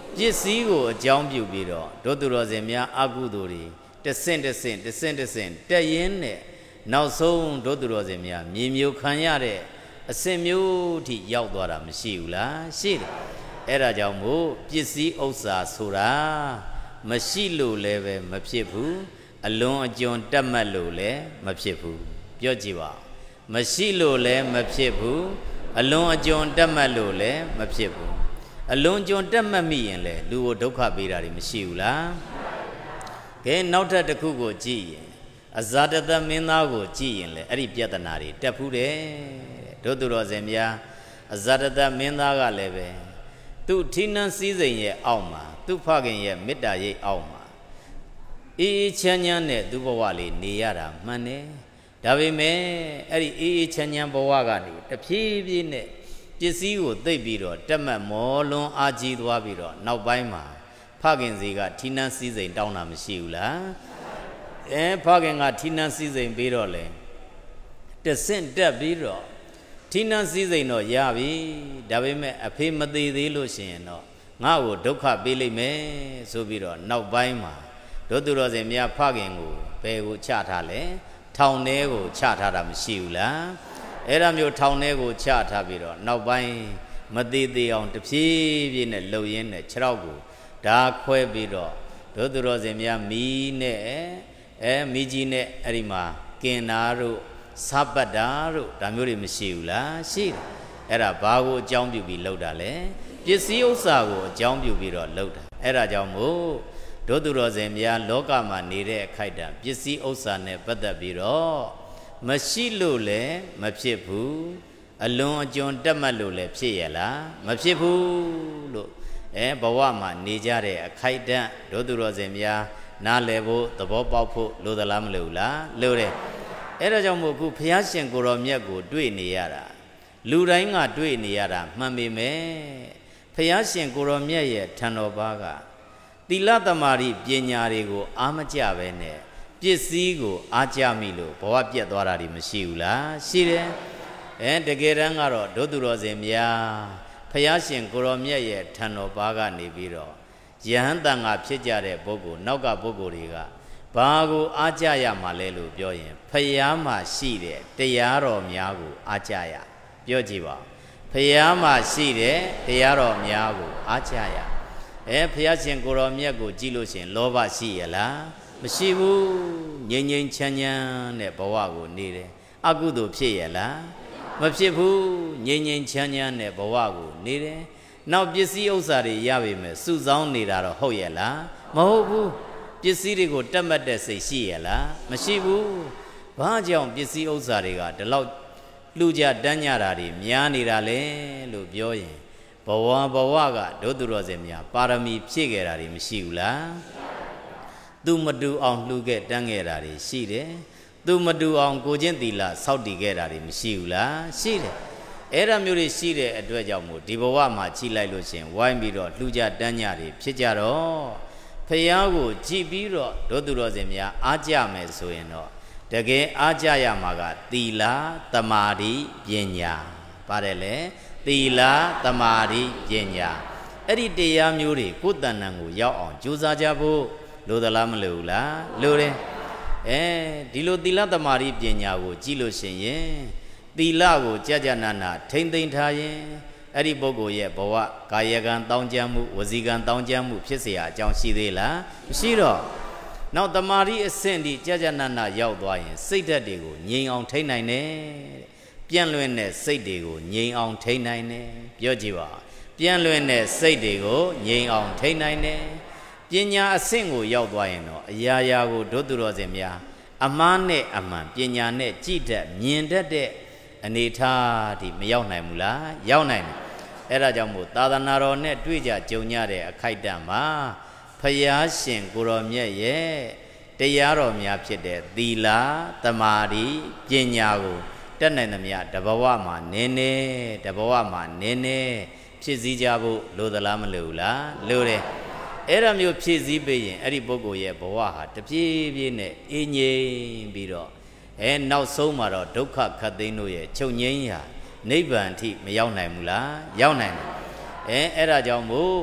ပစ္စည်းကိုအကြောင်းပြုပြီးတော့ဒုသူတော်စင်များအကုသိုလ်တွေတဆင့်တဆင့်တဆင့်တဆင့်တက်ရင်းနဲ့နောက်ဆုံးဒုသူတော်စင်များမြေမျိုးခံရတဲ့အစင်မျိုးထိရောက်သွားတာမရှိဘူးလားရှိတယ်အဲ့ဒါကြောင့်မို့ပစ္စည်းဥစ္စာဆိုတာမရှိလို့လည်းပဲမဖြစ်ဘူးအလွန်အကျွံတက်မှတ်လို့လည်းမဖြစ်ဘူးပြောကြည့်ပါမရှိလို့လည်းမဖြစ်ဘူးအလွန်အကျွံတက်မှတ်လို့လည်းမဖြစ်ဘူးအလွန်ကျွံတက်မှတ်မိရင်လေလူကိုဒုက္ခပေးတာတွေမရှိဘူးလားကဲနောက်ထပ်တစ်ခုကိုကြည့်ရင်အဇာတတမင်းသားကိုကြည့်ရင်လေအဲ့ဒီပြဿနာတွေတက်ဖူးတယ်ဒုသူတော်စင်များအဇာတတမင်းသားကလည်းပဲသူ့ထိနှံစည်းစိမ်ရဲ့အောက်မှာသူ့ဖခင်ရဲ့မေတ္တာရိပ်အောက်မှာအေးအေးချမ်းချမ်းနဲ့သူ့ဘဝလေးနေရတာမှန်တယ်ဒါပေမဲ့အဲ့ဒီအေးအေးချမ်းချမ်းဘဝကနေတဖြည်းဖြည်းနဲ့ပစ္စည်းကိုသိပ်ပြီးတော့တက်မှတ်မောလွန်အားကြီးသွားပြီးတော့နောက်ပိုင်းမှာဖခင်စီကထိနှံစည်းစိမ်တောင်းတာမရှိဘူးလားအဲဖခင်ကထိနှံစည်းစိမ်ပြီးတော့လေတဆင့်တက်ပြီးတော့ထိနှံစည်းစိမ်တော့ရပြီဒါပေမဲ့အဖေမသေးသေးလို့ရှိရင်တော့ငါ့ကိုဒုက္ခပေးလိမ့်မယ်ဆိုပြီးတော့နောက်ပိုင်းမှာဒုသူတော်စင်များဖခင်ကိုဘယ်ကိုချထားလဲထောင်ထဲကိုချထားတာမရှိဘူးလားအဲ့ဒါမျိုးထောင်ထဲကိုချထားပြီးတော့နောက်ပိုင်းမသေးသေးအောင်တဖြည်းဖြည်းနဲ့လှုပ်ရင်းနဲ့ခြေထောက်ကိုဓာခွဲပြီးတော့ဒုသူတော်စင်များမီးနဲ့အဲမီးကြီးနဲ့အဲ့ဒီမှာကင်နာတို့စပတ်တာတို့ဒါမျိုးတွေမရှိဘူးလားရှိတယ်အဲ့ဒါဘာကိုအကြောင်းပြုပြီးလှုပ်တာလဲပစ္စည်းဥစ္စာကိုအကြောင်းပြုပြီးတော့လှုပ်တာအဲ့ဒါကြောင့်မို့ဒုသူတော်စင်များလောကမှာနေတဲ့အခိုက်အတန့်ပစ္စည်းဥစ္စာနဲ့ပတ်သက်ပြီးတော့မရှိလို့လည်းမဖြစ်ဘူးအလွန်အကျွံတက်မှတ်လို့လည်းဖြစ်ရလားမဖြစ်ဘူးလို့အဲဘဝမှာနေကြတဲ့အခိုက်အတန့်ဒုသူတော်စင်များနားလည်ဖို့သဘောပေါက်ဖို့လိုသလားမလိုဘူးလားလိုတယ်အဲ့ဒါကြောင့်မို့ခုဘုရားရှင်ကိုယ်တော်မြတ်ကိုတွေ့နေရတာလူတိုင်းကတွေ့နေရတာမှန်ပေမဲ့ဘုရားရှင်ကိုယ်တော်မြတ်ရဲ့ထံတော်ဘာကသီလသမာဓိပညာတွေကိုအားမကြပဲနဲ့ပစ္စည်းကိုအားကြမိလို့ဘဝပြတ်သွားတာတွေမရှိဘူးလားရှိတယ်အဲတကယ်တမ်းကတော့ဒုသူတော်စင်များဘုရားရှင်ကိုယ်တော်မြတ်ရဲ့ထံတော်ဘာကနေပြီးတော့ယဟန်တန်ကဖြစ်ကြတဲ့ပုဂ္ဂိုလ်နောက်ကပုဂ္ဂိုလ်တွေကဘာကိုအားကြရမှာလဲလို့ပြောရင်ဖယားမှာရှိတဲ့တရားတော်များကိုအားကြရပြောကြည့်ပါဖယားမှာရှိတဲ့တရားတော်များကိုအားကြရအဲဖယားရှင်ကိုယ်တော်မြတ်ကိုကြည့်လို့ရှိရင်လောဘရှိရလားမရှိဘူးငြိမ်ငြိမ်ချမ်းချမ်းတဲ့ဘဝကိုနေတယ်အကုသိုလ်ဖြစ်ရလားမဖြစ်ဘူးငြိမ်ငြိမ်ချမ်းချမ်းတဲ့ဘဝကိုနေတယ်နောက်ပစ္စည်းဥစ္စာတွေရပြီမဲ့စုဆောင်းနေတာတော့ဟုတ်ရလားမဟုတ်ဘူးပစ္စည်းတွေကိုတတ်မှတ်တဲ့စိတ်ရှိရလားမရှိဘူးဘာကြောင့်ပစ္စည်းဥစ္စာတွေကဒီလောက်လှူကြတန်းကြတာတွေများနေတာလဲလို့ပြောရင်ဘဝဘဝကဒုသူတော်စင်များပါရမီဖြည့်ခဲ့တာတွေမရှိဘူးလားသူမတူအောင်လှူခဲ့တန်းခဲ့တာတွေရှိတယ်သူမတူအောင်ကိုချင်းသီလစောင့်တည်ခဲ့တာတွေမရှိဘူးလားရှိတယ်အဲ့ဒါမျိုးတွေရှိတဲ့အတွက်ကြောင့်မို့ဒီဘဝမှာကြည့်လိုက်လို့ရှင်ဝိုင်းပြီးတော့လှူကြတန်းကြတွေဖြစ်ကြတော့ဖယားကိုကြည့်ပြီးတော့ဒုသူတော်စင်များအားကြမယ်ဆိုရင်တော့တကယ်အားကြရမှာကသီလသမာဓိပညာပါတယ်လေသီလသမာဓိပညာအဲ့ဒီတရားမျိုးတွေကိုယ်တဏ္ဍာကိုရောက်အောင်ကြိုးစားကြဖို့လိုသလားမလိုဘူးလားလိုတယ်အဲဒီလိုသီလသမာဓိပညာကိုကြည့်လို့ရှိရင်သီလကိုကြကြနာနာထိမ့်သိမ့်ထားရင်အဲ့ဒီပုဂ္ဂိုလ်ရဲ့ဘဝကာယကံတောင်းကြမှုဝစီကံတောင်းကြမှုဖြစ်เสียအကြောင်းရှိသေးလားမရှိတော့နောက်တမာရီအဆင့်ဒီကြကြနာနာရောက်သွားရင်စိတ်ဓာတ်တွေကိုငြိမ်အောင်ထိန်းနိုင်တယ်ပြန့်လွင့်တဲ့စိတ်တွေကိုငြိမ်အောင်ထိန်းနိုင်တယ်ပြောကြည့်ပါပြန့်လွင့်တဲ့စိတ်တွေကိုငြိမ်အောင်ထိန်းနိုင်တယ်ပညာအဆင့်ကိုရောက်သွားရင်တော့အရာရာကိုဒုသူတော်စင်များအမှားနဲ့အမှန်ပညာနဲ့ကြည့်တတ်မြင်တတ်တဲ့အနေထားဒီမရောက်နိုင်ဘူးလားရောက်နိုင်တယ်အဲ့ဒါကြောင့်မို့သာသနာတော်နဲ့တွေ့ကြကြုံရတဲ့အခိုက်အတန့်မှာဖယားရှင်ကိုတော်မြတ်ရဲ့တရားတော်များဖြစ်တဲ့သီလသမာဓိပညာကိုတက်နိုင်သမျှတဘဝမှာနည်းနည်းတဘဝမှာနည်းနည်းဖြစ်စည်းကြဖို့လိုသလားမလိုဘူးလားလိုတယ်အဲ့ဒါမျိုးဖြည့်ဆည်းပေးရင်အဲ့ဒီပုဂ္ဂိုလ်ရဲ့ဘဝဟာတပြေးပြေးနဲ့အင်းငြိမ်ပြီးတော့အဲနောက်ဆုံးမှာတော့ဒုက္ခခတ်သိမ်းတို့ရဲ့ချုပ်ငြိမ်းရာနိဗ္ဗာန်အထိမရောက်နိုင်ဘူးလားရောက်နိုင်တယ်အဲအဲ့ဒါကြောင့်မို့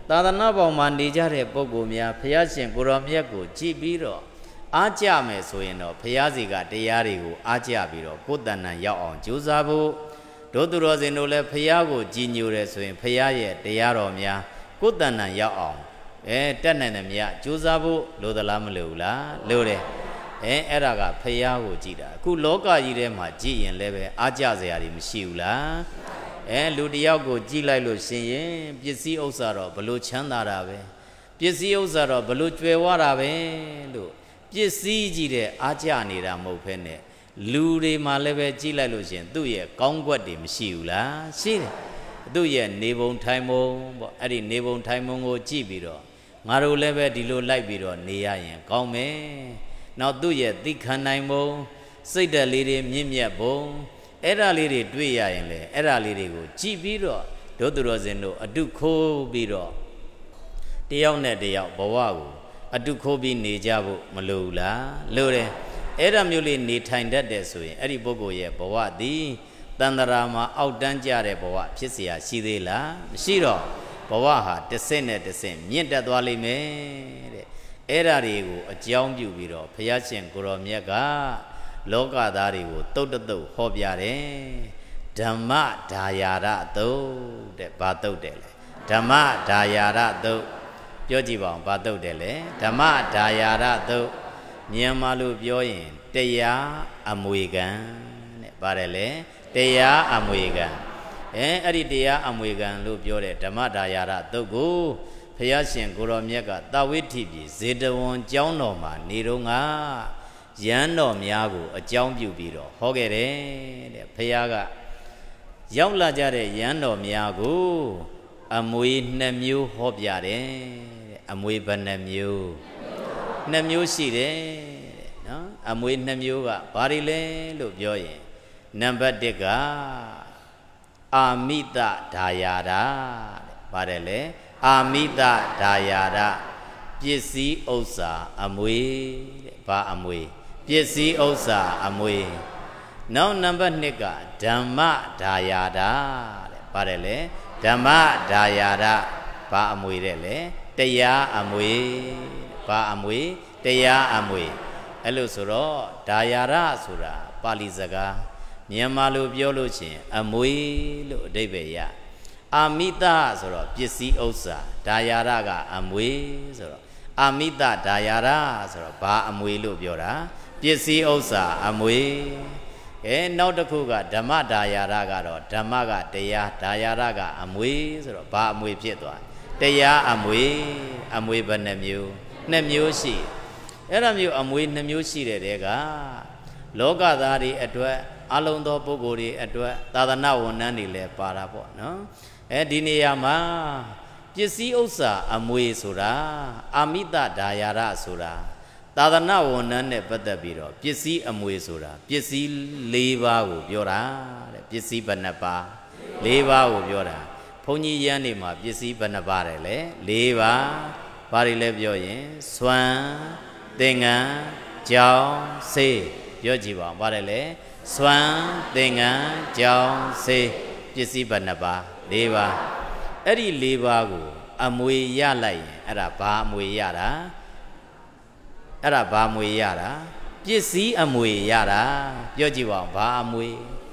သာသနာပေါ်မှာနေကြတဲ့ပုဂ္ဂိုလ်များဘုရားရှင်ကိုရောမြတ်ကိုကြည်ပြီးတော့အားကြမယ်ဆိုရင်တော့ဘုရားစီကတရားတွေကိုအားကြပြီးတော့ကိုယ်တဏ္ဍာရောက်အောင်ကြိုးစားဖို့ဒုသူတော်စင်တို့လည်းဘုရားကိုကြည်ညိုတယ်ဆိုရင်ဘုရားရဲ့တရားတော်များကိုယ်တဏ္ဍာရောက်အောင်အဲတက်နိုင်တယ်မြတ်ကြိုးစားဖို့လိုသလားမလိုဘူးလားလိုတယ်အဲအဲ့ဒါကဖျားကိုကြည်တာအခုလောကကြီးထဲမှာကြည်ရင်လည်းပဲအားကြစရာတွေမရှိဘူးလားအဲလူတယောက်ကိုကြည်လိုက်လို့ရှင်ရင်ပစ္စည်းဥစ္စာတော့ဘလို့ချမ်းသာတာပဲပစ္စည်းဥစ္စာတော့ဘလို့ကျွယ်ဝတာပဲလို့ပစ္စည်းကြီးတဲ့အားကြနေတာမဟုတ်ဖ ೇನೆ လူတွေမှာလည်းပဲကြည်လိုက်လို့ရှင်သူ့ရဲ့ကောင်းကွက်တွေမရှိဘူးလားရှိတယ်သူ့ရဲ့နေပုံထိုင်ပုံပေါ့အဲ့ဒီနေပုံထိုင်ပုံကိုကြည်ပြီးတော့ငါတို့လည်းပဲဒီလိုလိုက်ပြီးတော့နေရရင်ကောင်းမယ်နောက်သူ့ရဲ့သိခံနိုင်ပုံစိတ်ဓာတ်လေးတွေမြင့်မြတ်ပုံအဲ့ဒါလေးတွေတွေ့ရရင်လေအဲ့ဒါလေးတွေကိုကြည်ပြီးတော့ဒုသူတော်စင်တို့အတုခိုးပြီးတော့တယောက်နဲ့တယောက်ဘဝကိုအတုခိုးပြီးနေကြဖို့မလိုဘူးလားလိုတယ်အဲ့ဒါမျိုးလေးနေထိုင်တတ်တယ်ဆိုရင်အဲ့ဒီပုဂ္ဂိုလ်ရဲ့ဘဝသည်တန်တရာမှာအောက်တန်းကြတဲ့ဘဝဖြစ်เสียရှိသေးလားမရှိတော့ဘဝဟာတစ်ဆင့်နဲ့တစ်ဆင့်မြင့်တက်သွားလိမ့်မယ်တဲ့အဲ့ဓာတွေကိုအကြောင်းပြုပြီးတော့ဘုရားရှင်ကိုရောမြတ်ကလောကသားတွေကိုတုတ်တုတ်ဟောပြတယ်ဓမ္မဒါယာရတုတ်တဲ့ဘာတုတ်တယ်လဲဓမ္မဒါယာရတုတ်ပြောကြည့်ပါဦးဘာတုတ်တယ်လဲဓမ္မဒါယာရတုတ်မြန်မာလိုပြောရင်တရားအမွေခံတဲ့ပါတယ်လေတရားအမွေခံအဲအဲ့ဒီတရားအမွေခံလို့ပြောတဲ့ဓမ္မဒါယာရတုတ်ကိုဘုရားရှင်ကိုရောမြတ်ကတာဝိဋ္ဌိပြည်ဇေတဝန်ကျောင်းတော်မှာနေတော့ငါရန်တော်များကိုအကြောင်းပြုပြီးတော့ဟောခဲ့တယ်တဲ့ဘုရားကရောက်လာကြတဲ့ရန်တော်များကိုအမွေနှစ်မျိုးဟောပြတယ်တဲ့အမွေဘယ်နှမျိုးနှစ်မျိုးရှိတယ်တဲ့နော်အမွေနှစ်မျိုးကဘာတွေလဲလို့ပြောရင်နံပါတ်တစ်ကအာမိတဒါယာရတဲ့ပါတယ်လေအာမိတဒါယာရပစ္စည်းဥစ္စာအမွေတဲ့ဘာအမွေပစ္စည်းဥစ္စာအမွေနောက်နံပါတ်နှစ်ကဓမ္မဒါယာရတဲ့ပါတယ်လေဓမ္မဒါယာရဘာအမွေတဲ့လေတရားအမွေဘာအမွေတရားအမွေအဲ့လိုဆိုတော့ဒါယာရဆိုတာပါဠိစကားမြန်မာလိုပြောလို့ချင်းအမွေလို့အဓိပ္ပာယ်ရအာမိတဆိုတော့ပစ္စည်းဥစ္စာဒါယာရကအမွေဆိုတော့အာမိတဒါယာရဆိုတော့ဘာအမွေလို့ပြောတာပစ္စည်းဥစ္စာအမွေအဲနောက်တစ်ခုကဓမ္မဒါယာရကတော့ဓမ္မကတရားဒါယာရကအမွေဆိုတော့ဘာအမွေဖြစ်သွားတရားအမွေအမွေဘယ်နှမျိုးနှစ်မျိုးရှိအဲ့ဒါမျိုးအမွေနှစ်မျိုးရှိတဲ့တဲကလောကသားတွေအတွက်အလုံးသောပုဂ္ဂိုလ်တွေအတွက်သာသနာဝန်ထမ်းတွေလည်းပါတာပေါ့နော်အဲဒီနေရာမှာပစ္စည်းဥစ္စာအမွေဆိုတာအာမိတဒါယာရဆိုတာသာသနာဝန်ထမ်းနဲ့ပတ်သက်ပြီးတော့ပစ္စည်းအမွေဆိုတာပစ္စည်း၄ပါးကိုပြောတာတဲ့ပစ္စည်းဘယ်နှပါး၄ပါးကိုပြောတာဘုန်းကြီးရန်နေမှာပစ္စည်းဘယ်နှပါးတယ်လဲ၄ပါးဘာတွေလဲပြောရင်စွမ်းသင်္ကန်းကြောင်းစေးပြောကြည့်ပါဦးပါတယ်လေစွမ်းသင်္ကန်းကြောင်းစေးပစ္စည်းဘယ်နှပါး၄ပါးအဲ့ဒီ၄ပါးကိုအမွေရလိုက်ရင်အဲ့ဒါဘာအမွေရတာအဲ့ဒါဘာအမွေရတာပစ္စည်းအမွေရတာပြောကြည့်ပါဦးဘာအမွေ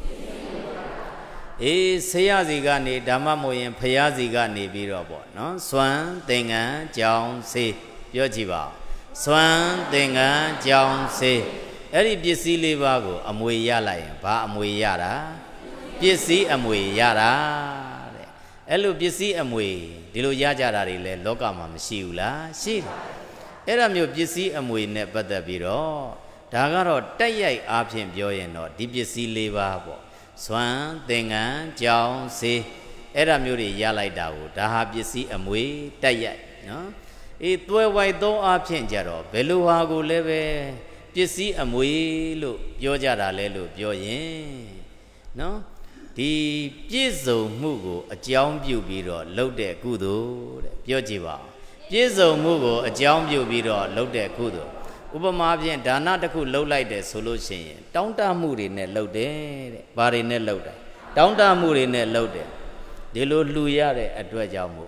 အေးဆရာစီကနေဓမ္မမို့ရင်ဖရာစီကနေပြီးတော့ပေါ့နော်စွမ်းသင်္ကန်းကြောင်းစေးပြောကြည့်ပါဦးစွမ်းသင်္ကန်းကြောင်းစေးအဲ့ဒီပစ္စည်းလေးပါးကိုအမွေရလိုက်ရင်ဘာအမွေရတာပစ္စည်းအမွေရတာတဲ့အဲ့လိုပစ္စည်းအမွေဒီလိုရကြတာတွေလဲလောကမှာမရှိဘူးလားရှိတယ်အဲ့ဒါမျိုးပစ္စည်းအမွေနဲ့ပတ်သက်ပြီးတော့ဒါကတော့တက်ရိုက်အားဖြင့်ပြောရင်တော့ဒီပစ္စည်းလေးပါးပေါ့စွမ်းသင်္ကန်းကြောင်းစေးအဲ့ဒါမျိုးတွေရလိုက်တာကိုဒါဟာပစ္စည်းအမွေတက်ရိုက်နော်အေးသွဲဝိုက်သောအားဖြင့်ကြတော့ဘယ်လိုဟာကိုလည်းပဲပစ္စည်းအမွေလို့ပြောကြတာလဲလို့ပြောရင်နော်ဒီပြည့်စုံမှုကိုအကြောင်းပြုပြီးတော့လုပ်တဲ့ကုသိုလ်တဲ့ပြောကြည့်ပါဦးပြည့်စုံမှုကိုအကြောင်းပြုပြီးတော့လုပ်တဲ့ကုသိုလ်ဥပမာဖြင့်ဒါနတစ်ခုလုပ်လိုက်တယ်ဆိုလို့ရှိရင်တောင်းတမှုတွေနဲ့လုပ်တယ်တဲ့ဘာတွေနဲ့လုပ်တာတောင်းတမှုတွေနဲ့လုပ်တယ်ဒီလိုလှူရတဲ့အတွက်ကြောင့်မို့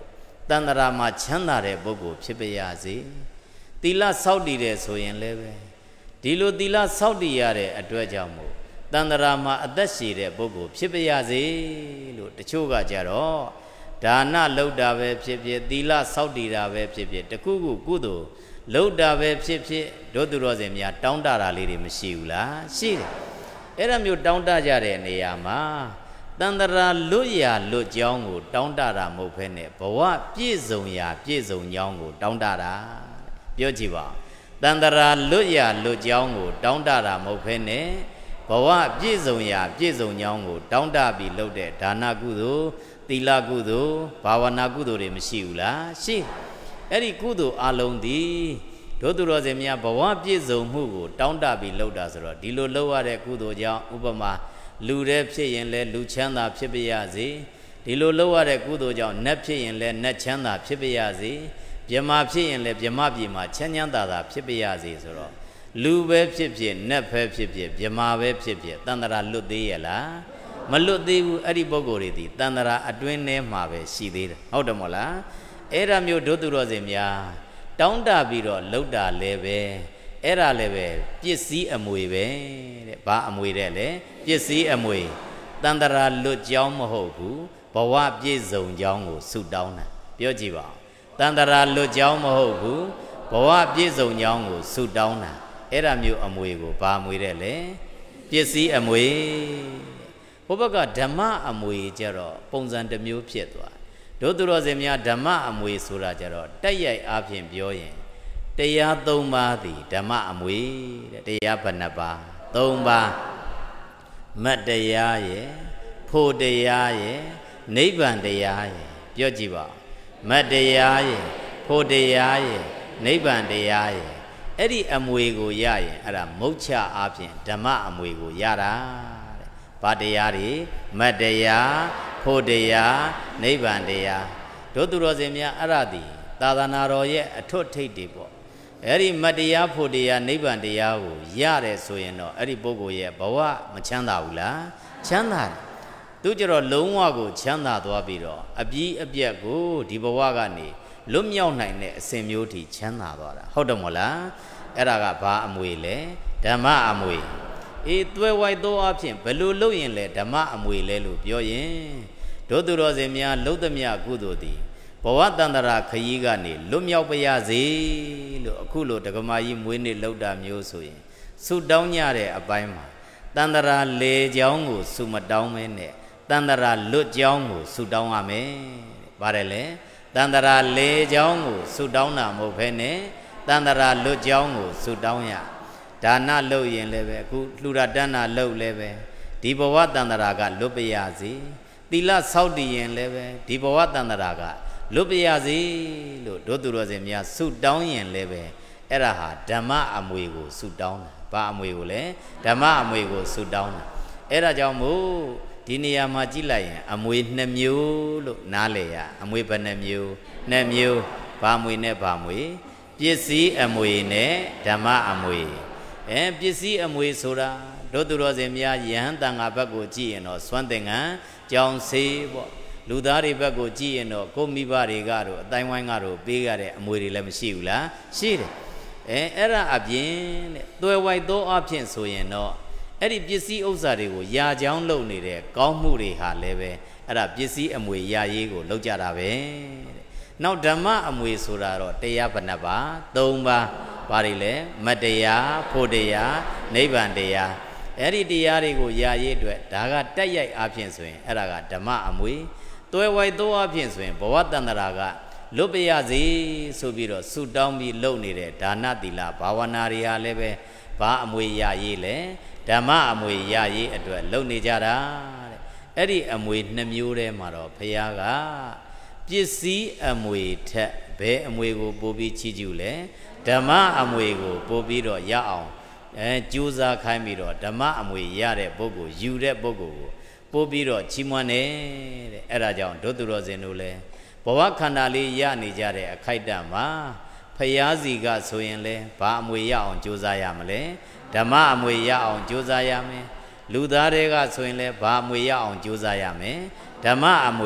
တန်တရာမှာချမ်းသာတဲ့ပုဂ္ဂိုလ်ဖြစ်ပါရစေသီလစောင့်တည်တဲ့ဆိုရင်လည်းပဲဒီလိုသီလစောင့်တည်ရတဲ့အတွက်ကြောင့်မို့တန်တရာမှာအသက်ရှည်တဲ့ပုဂ္ဂိုလ်ဖြစ်ပါရစေလို့တချို့ကကြတော့ဒါနလောက်တာပဲဖြစ်ဖြစ်သီလစောင့်တည်တာပဲဖြစ်ဖြစ်တခုခုကုသိုလ်လောက်တာပဲဖြစ်ဖြစ်ဒုသူတော်စင်များတောင်းတတာလေးတွေမရှိဘူးလားရှိတယ်အဲ့ဒါမျိုးတောင်းတကြတဲ့နေရာမှာတန်တရာလွတ်ရာလွတ်ကြောင်းကိုတောင်းတတာမဟုတ်ဘဲနဲ့ဘဝပြည့်စုံရာပြည့်စုံကြောင်းကိုတောင်းတတာပြောကြည့်ပါတန်တရာလွတ်ရာလွတ်ကြောင်းကိုတောင်းတတာမဟုတ်ဘဲနဲ့ဘဝပြည့်စုံရာပြည့်စုံကြောင်းကိုတောင်းတပြီးလုပ်တဲ့ဒါနကုသိုလ်သီလကုသိုလ်ဘာဝနာကုသိုလ်တွေမရှိဘူးလားရှိအဲ့ဒီကုသိုလ်အလုံးသည်ဒုသူတော်စင်များဘဝပြည့်စုံမှုကိုတောင်းတပြီးလုပ်တာဆိုတော့ဒီလိုလုပ်ရတဲ့ကုသိုလ်ကြောင့်ဥပမာလူတဲ့ဖြစ်ရင်လည်းလူချမ်းသာဖြစ်ပါရစေဒီလိုလုပ်ရတဲ့ကုသိုလ်ကြောင့်နတ်ဖြစ်ရင်လည်းနတ်ချမ်းသာဖြစ်ပါရစေမြမဖြစ်ရင်လည်းမြမပြည်မှာချမ်းချမ်းသာသာဖြစ်ပါရစေဆိုတော့လူပဲဖြစ်ဖြစ်နတ်ပဲဖြစ်ဖြစ်မြမပဲဖြစ်ဖြစ်တန်တရာလွတ်သေးရဲ့လားမလွတ်သေးဘူးအဲ့ဒီပုဂ္ဂိုလ်တွေဒီတန်တရာအတွင်းထဲမှာပဲရှိသေးတယ်ဟုတ်တယ်မို့လားအဲ့ဒါမျိုးဒုသူတော်စင်များတောင်းတပြီးတော့လှုပ်တာလည်းပဲအဲ့ဒါလည်းပဲပစ္စည်းအမွေပဲတဲ့ဘာအမွေတဲ့လဲပစ္စည်းအမွေတန်တရာလွတ်ကြောင်းမဟုတ်ဘူးဘဝပြည့်စုံကြောင်းကိုဆုတောင်းတာပြောကြည့်ပါဦးတန်တရာလွတ်ကြောင်းမဟုတ်ဘူးဘဝပြည့်စုံကြောင်းကိုဆုတောင်းတာအဲ့ဒါမျိုးအမွေကိုဘာအမွေတဲ့လဲပစ္စည်းအမွေဘုဘကဓမ္မအမွေကြတော့ပုံစံတစ်မျိုးဖြစ်သွားဒုသူတော်စင်များဓမ္မအမွေဆိုတာကြတော့တက်ရိုက်အားဖြင့်ပြောရင်တရားသုံးပါးသည်ဓမ္မအမွေတဲ့တရားဘယ်နှပါးသုံးပါးမတ်တရားရဲ့ဖို့တရားရဲ့နိဗ္ဗာန်တရားရဲ့ပြောကြည့်ပါမတ်တရားရဲ့ဖို့တရားရဲ့နိဗ္ဗာန်တရားရဲ့အဲ့ဒီအမွေကိုရရင်အဲ့ဒါမုတ်ချအားဖြင့်ဓမ္မအမွေကိုရတာတဲ့ဘာတရားတွေမတ်တရားဖို့တရားနိဗ္ဗာန်တရားဒုသူတော်စင်များအဲ့ဒါသည်သာသနာတော်ရဲ့အထွတ်ထိပ်တွေပေါ့အဲ့ဒီမတ်တရားဖို့တရားနိဗ္ဗာန်တရားကိုရတယ်ဆိုရင်တော့အဲ့ဒီပုဂ္ဂိုလ်ရဲ့ဘဝမချမ်းသာဘူးလားချမ်းသာတယ်သူကြတော့လုံးဝကိုချမ်းသာသွားပြီးတော့အပြီးအပြတ်ကိုဒီဘဝကနေလွတ်မြောက်နိုင်တဲ့အစဉ်မျိုးထိချမ်းသာသွားတာဟုတ်တယ်မို့လားအဲ့ဒါကဘာအမွေလဲဓမ္မအမွေအေးသွဲဝိုက်သောအဖြစ်ဘယ်လိုလုပ်ရင်လဲဓမ္မအမွေလဲလို့ပြောရင်ဒုသူတော်စင်များလှုပ်သမျှကုသိုလ်သည်ဘဝတန္တရာခရီးကနေလွတ်မြောက်ပါရစေလို့အခုလိုဒကမာကြီးမွေးနေ့လှုပ်တာမျိုးဆိုရင်ဆုတောင်းကြတဲ့အပိုင်းမှာတန္တရာလေကြောင်းကိုဆုမတောင်းမဲနဲ့တန္တရာလွတ်ကြောင်းကိုဆုတောင်းရမယ်။ပါတယ်လေတန္တရာလေကြောင်းကိုဆုတောင်းတာမဟုတ်ဘဲနဲ့တန္တရာလွတ်ကြောင်းကိုဆုတောင်းရဒါနလုပ်ရင်လည်းပဲအခုလှူဒါတန်းတာလုပ်လည်းပဲဒီဘဝတန္တရာကလွတ်ပါရစေသီလစောင့်တည်ရင်လည်းပဲဒီဘဝတန္တရာကလွတ်ပါရစေလို့ဒုသူတော်စင်များဆုတောင်းရင်လည်းပဲအဲ့ဒါဟာဓမ္မအမွေကိုဆုတောင်းတာဘာအမွေကိုလဲဓမ္မအမွေကိုဆုတောင်းတာအဲ့ဒါကြောင့်မို့ဒီနေရာမှာကြည့်လိုက်ရင်အမွေနှစ်မျိုးလို့နားလည်ရအမွေဘယ်နှမျိုးနှစ်မျိုးဘာအမွေနဲ့ဘာအမွေပစ္စည်းအမွေနဲ့ဓမ္မအမွေအဲပစ္စည်းအမွေဆိုတာဒုသူတော်စင်များယဟန်တန်ဃာဘက်ကိုကြည့်ရင်တော့စွမ်းသင်္ကန်းကြောင်စေးပေါ့လူသားတွေဘက်ကိုကြည့်ရင်တော့ကိုမိဘတွေကတော့အတိုင်းဝိုင်းကတော့ပေးရတဲ့အမွေတွေလည်းမရှိဘူးလားရှိတယ်အဲအဲ့ဒါအပြင်တဲ့သွယ်ဝိုက်သောအဖြစ်ဆိုရင်တော့အဲ့ဒီပစ္စည်းဥစ္စာတွေကိုယာချောင်းလုပ်နေတဲ့ကောင်းမှုတွေဟာလည်းပဲအဲ့ဒါပစ္စည်းအမွေယာရေးကိုလုပ်ကြတာပဲတဲ့နောက်ဓမ္မအမွေဆိုတာတော့တရားဘဏ္ဍပါသုံးပါးဘာတွေလဲမတ်တရားဖို့တရားနိဗ္ဗာန်တရားအဲ့ဒီတရားတွေကိုယာရေးအတွက်ဒါကတက်ရိုက်အဖြစ်ဆိုရင်အဲ့ဒါကဓမ္မအမွေသွယ်ဝိုက်သောအဖြစ်ဆိုရင်ဘဝတန္တရာကလွတ်ပါရစေဆိုပြီးတော့ဆုတောင်းပြီးလုပ်နေတဲ့ဒါနသီလဘာဝနာတွေဟာလည်းပဲဘာအမွေရရေးလဲဓမ္မအမွေရရေးအတွက်လုပ်နေကြတာတဲ့အဲ့ဒီအမွေနှစ်မျိုးထဲမှာတော့ဘုရားကပစ္စည်းအမွေထက်ဘယ်အမွေကိုပို့ပြီးချီးကျူးလဲဓမ္မအမွေကိုပို့ပြီးတော့ရအောင်အဲကြိုးစားခိုင်းပြီးတော့ဓမ္မအမွေရတဲ့ပုဂ္ဂိုလ်ယူတဲ့ပုဂ္ဂိုလ်ကိုပို့ပြီးတော့ချီးမွမ်းတယ်တဲ့အဲ့ဒါကြောင့်ဒုသူတော်စင်တို့လည်းဘဝခန္ဓာလေးရနေကြတဲ့အခိုက်အတန့်မှာဖယားစီကဆိုရင်လဲဘာအမွေရအောင်ကြိုးစားရမလဲဓမ္မအမွေရအောင်ကြိုးစားရမယ်လူသားတွေကဆိုရင်လဲဘာအမွေရအောင်ကြိုးစားရမယ်ဓမ္မအမွေ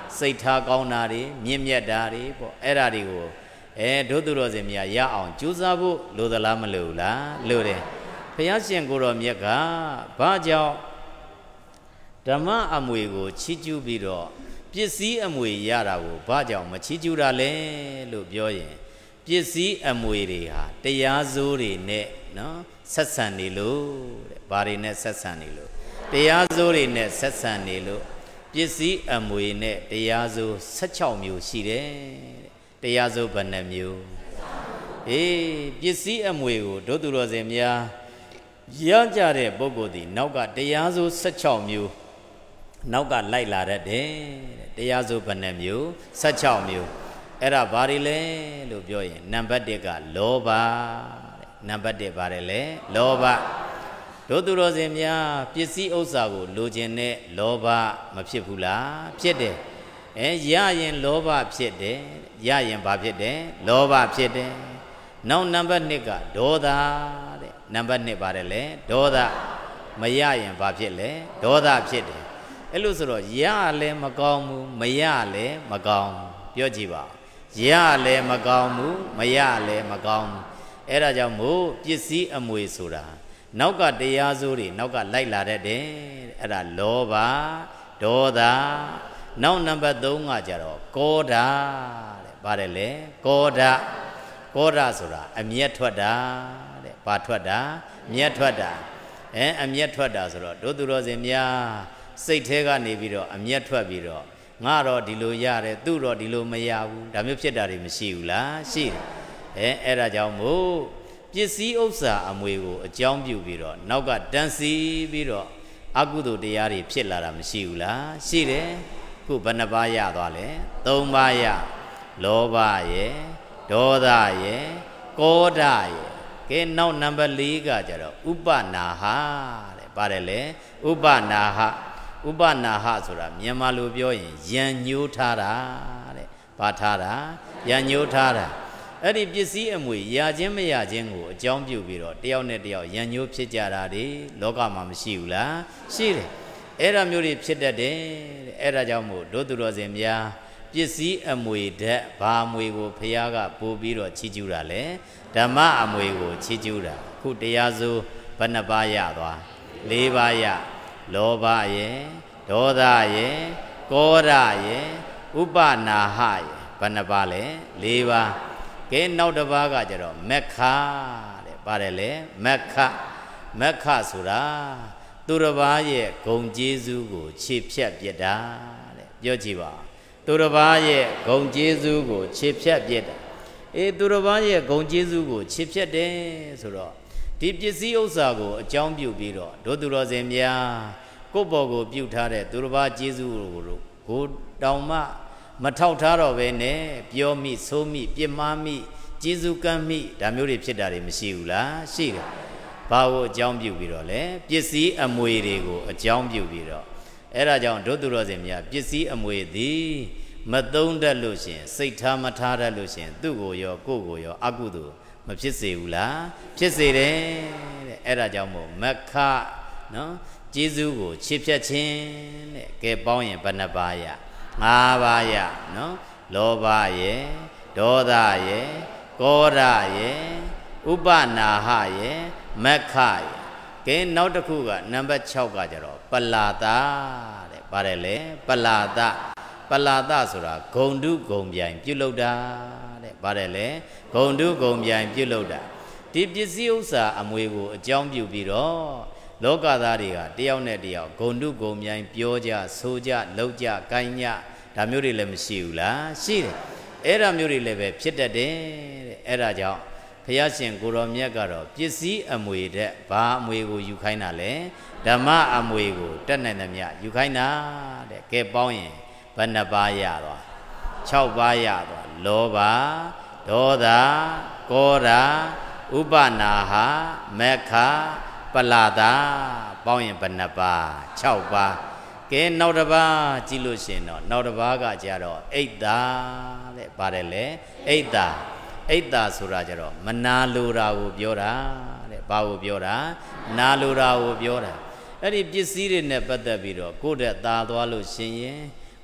စိတ်ထားကောင်းတာတွေမြင့်မြတ်တာတွေပေါ့အဲ့ဒါတွေကိုအဲဒုသူတော်စင်များရအောင်ကြိုးစားဖို့လိုသလားမလိုဘူးလားလိုတယ်ဘုရားရှင်ကိုတော်မြတ်ကဘာကြောင့်ဓမ္မအမွေကိုချီးကျူးပြီးတော့ပစ္စည်းအမွေရတာကိုဘာကြောင့်မချီးကျူးတာလဲလို့ပြောရင်ပစ္စည်းအမွေတွေဟာတရားစိုးတွေနဲ့နော်ဆက်ဆံနေလို့တဲ့ဘာတွေနဲ့ဆက်ဆံနေလို့တရားစိုးတွေနဲ့ဆက်ဆံနေလို့ပစ္စည်းအမွေနဲ့တရားစိုး၁၆မျိုးရှိတယ်တရားစိုးဘယ်နှမျိုးအေးပစ္စည်းအမွေကိုဒုသူတော်စင်များရကြတဲ့ပုဂ္ဂိုလ်ဒီနောက်ကတရားစိုး၁၆မျိုးနောက်ကလိုက်လာတတ်တယ်တရားစိုးဘယ်နှမျိုး၁၆မျိုးအဲ့ဒါဘာတွေလဲလို့ပြောရင်နံပါတ်၁ကလောဘနံပါတ်၁ပါတယ်လေလောဘဒုသူတော်စင်များပစ္စည်းဥစ္စာကိုလိုချင်တဲ့လောဘမဖြစ်ဘူးလားဖြစ်တယ်အဲရရင်လောဘဖြစ်တယ်ရရင်ဘာဖြစ်တယ်လောဘဖြစ်တယ်နောက်နံပါတ်၂ကဒေါသတဲ့နံပါတ်၂ပါတယ်လေဒေါသမရရင်ဘာဖြစ်လဲဒေါသဖြစ်တယ်အဲ့လို့ဆိုတော့ရလည်းမကောင်းဘူးမရလည်းမကောင်းပြောကြည့်ပါရလည်းမကောင်းဘူးမရလည်းမကောင်းအဲ့ဒါကြောင့်မို့ပစ္စည်းအမွေဆိုတာနောက်ကတရားစိုးတွေနောက်ကလိုက်လာတတ်တယ်အဲ့ဒါလောဘဒေါသနောက်နံပါတ်၃ကကြတော့ကောဓာတဲ့ပါတယ်လေကောဓာကောဓာဆိုတာအမျက်ထွက်တာတဲ့ဘာထွက်တာမျက်ထွက်တာအဲအမျက်ထွက်တာဆိုတော့ဒုသူတော်စင်များစိတ်ထဲကနေပြီးတော့အမျက်ထွက်ပြီးတော့ငါတော့ဒီလိုရတယ်သူ့တော့ဒီလိုမရဘူးဒါမျိုးဖြစ်တာတွေမရှိဘူးလားရှိတယ်အဲအဲ့ဒါကြောင့်မို့ပစ္စည်းဥစ္စာအမွေကိုအကြောင်းပြုပြီးတော့နောက်ကတန်စီပြီးတော့အကုသိုလ်တရားတွေဖြစ်လာတာမရှိဘူးလားရှိတယ်ခုဘယ်နှပါးရသွားလဲ၃ပါးရလောဘရယ်ဒေါသရယ်ကောဓာရယ်ကဲနောက်နံပါတ်၄ကကြတော့ဥပနာဟတဲ့ပါတယ်လေဥပနာဟဥပနာဟဆိုတာမြန်မာလိုပြောရင်ယံညိုးထားတာတဲ့ဘာထားတာယံညိုးထားတာအဲ့ဒီပစ္စည်းအမွေရခြင်းမရခြင်းကိုအကြောင်းပြုပြီးတော့တယောက်နဲ့တယောက်ယံညိုးဖြစ်ကြတာတွေလောကမှာမရှိဘူးလားရှိတယ်အဲ့ဒါမျိုးတွေဖြစ်တတ်တယ်တဲ့အဲ့ဒါကြောင့်မို့ဒုသူတော်စင်များပစ္စည်းအမွေဓာတ်ဘာအမွေကိုဖះကပို့ပြီးတော့ချီးကျူးတာလဲဓမ္မအမွေကိုချီးကျူးတာခုတရားစိုးဘယ်နှပါးရသွား၄ပါးရလောဘရယ်ဒေါသရယ်ကောဓာရယ်ဥပနာဟရယ်ဘယ်နှပါးလဲ၄ပါးကဲနောက်တစ်ပါးကကြတော့မက္ခတဲ့ပါတယ်လေမက္ခမက္ခဆိုတာသူတစ်ပါးရဲ့ဂုံကျေးဇူးကိုခြေဖြတ်ပြစ်တာတဲ့ပြောကြည့်ပါသူတစ်ပါးရဲ့ဂုံကျေးဇူးကိုခြေဖြတ်ပြစ်တာအေးသူတစ်ပါးရဲ့ဂုံကျေးဇူးကိုခြေဖြတ်တယ်ဆိုတော့ဒီပစ္စည်းဥစ္စာကိုအကြောင်းပြုပြီးတော့ဒုသူတော်စင်များကိုယ့်ဘော်ကိုပြုတ်ထားတဲ့သူတစ်ပါးကျေးဇူးကိုကိုတောင်မှမထောက်ထားတော့ပဲနဲ့ပြောမိဆိုးမိပြစ်မှားမိကျေးဇူးကမ်းမိဒါမျိုးတွေဖြစ်တာတွေမရှိဘူးလားရှိတယ်ဘာကိုအကြောင်းပြုပြီးတော့လဲပစ္စည်းအမွေတွေကိုအကြောင်းပြုပြီးတော့အဲ့ဒါကြောင့်ဒုသူတော်စင်များပစ္စည်းအမွေသည်မသုံးတတ်လို့ရှင်စိတ်ထားမထားတတ်လို့ရှင်သူ့ကိုရောကိုယ့်ကိုရောအကုသိုလ်မဖြစ်စေဘူးလားဖြစ်စေတယ်တဲ့အဲ့ဒါကြောင့်မို့မက္ခနော်ကျေးဇူးကိုချစ်ဖြတ်ခြင်းတဲ့ကဲပေါင်းရင်ဘယ်နှပါးရ၅ပါးရနော်လောဘရယ်ဒေါသရယ်ကောဓာရယ်ဥပနာဟရယ်မက္ခရယ်ကဲနောက်တစ်ခုကနံပါတ်၆ကကြတော့ပလာတတဲ့ပါတယ်လေပလာတပလာတဆိုတာဂုံတုဂုံပြိုင်ပြုတ်လောက်တာတဲ့ပါတယ်လေဂုံတုဂုံပြိုင်ပြုတ်လောက်တာဒီပစ္စည်းဥစ္စာအမွေကိုအကြောင်းပြုပြီးတော့လောကသားတွေကတယောက်နဲ့တယောက်ဂုံတုဂုံမြိုင်ပြောကြဆိုကြလောက်ကြကိုင်းညဒါမျိုးတွေလည်းမရှိဘူးလားရှိတယ်အဲ့ဒါမျိုးတွေလည်းပဲဖြစ်တတ်တယ်တဲ့အဲ့ဒါကြောင့်ဘုရားရှင်ကိုတော်မြတ်ကတော့ပစ္စည်းအမွေတဲ့ဘာအမွေကိုယူခိုင်းတာလဲဓမ္မအမွေကိုတက်နိုင်သမျှယူခိုင်းတာတဲ့ကဲပေါင်းရင်ဘယ်နှပါးရသွား၆ပါးရသွားလောဘဒေါသကောဓာဥပနာဟမက္ခပလာတာပေါင်းရင်ဘယ်နှပါး၆ပါးကဲနောက်တစ်ပါးကြည့်လို့ရှင်တော့နောက်တစ်ပါးကကြတော့အိတ်တာတဲ့ပါတယ်လေအိတ်တာအိတ်တာဆိုတာကြတော့မနာလိုတာကိုပြောတာတဲ့ဘာကိုပြောတာနာလိုတာကိုပြောတာအဲ့ဒီပစ္စည်းတွေနဲ့ပတ်သက်ပြီးတော့ကိုယ့်တဲ့သာသွားလို့ရှင်ရင်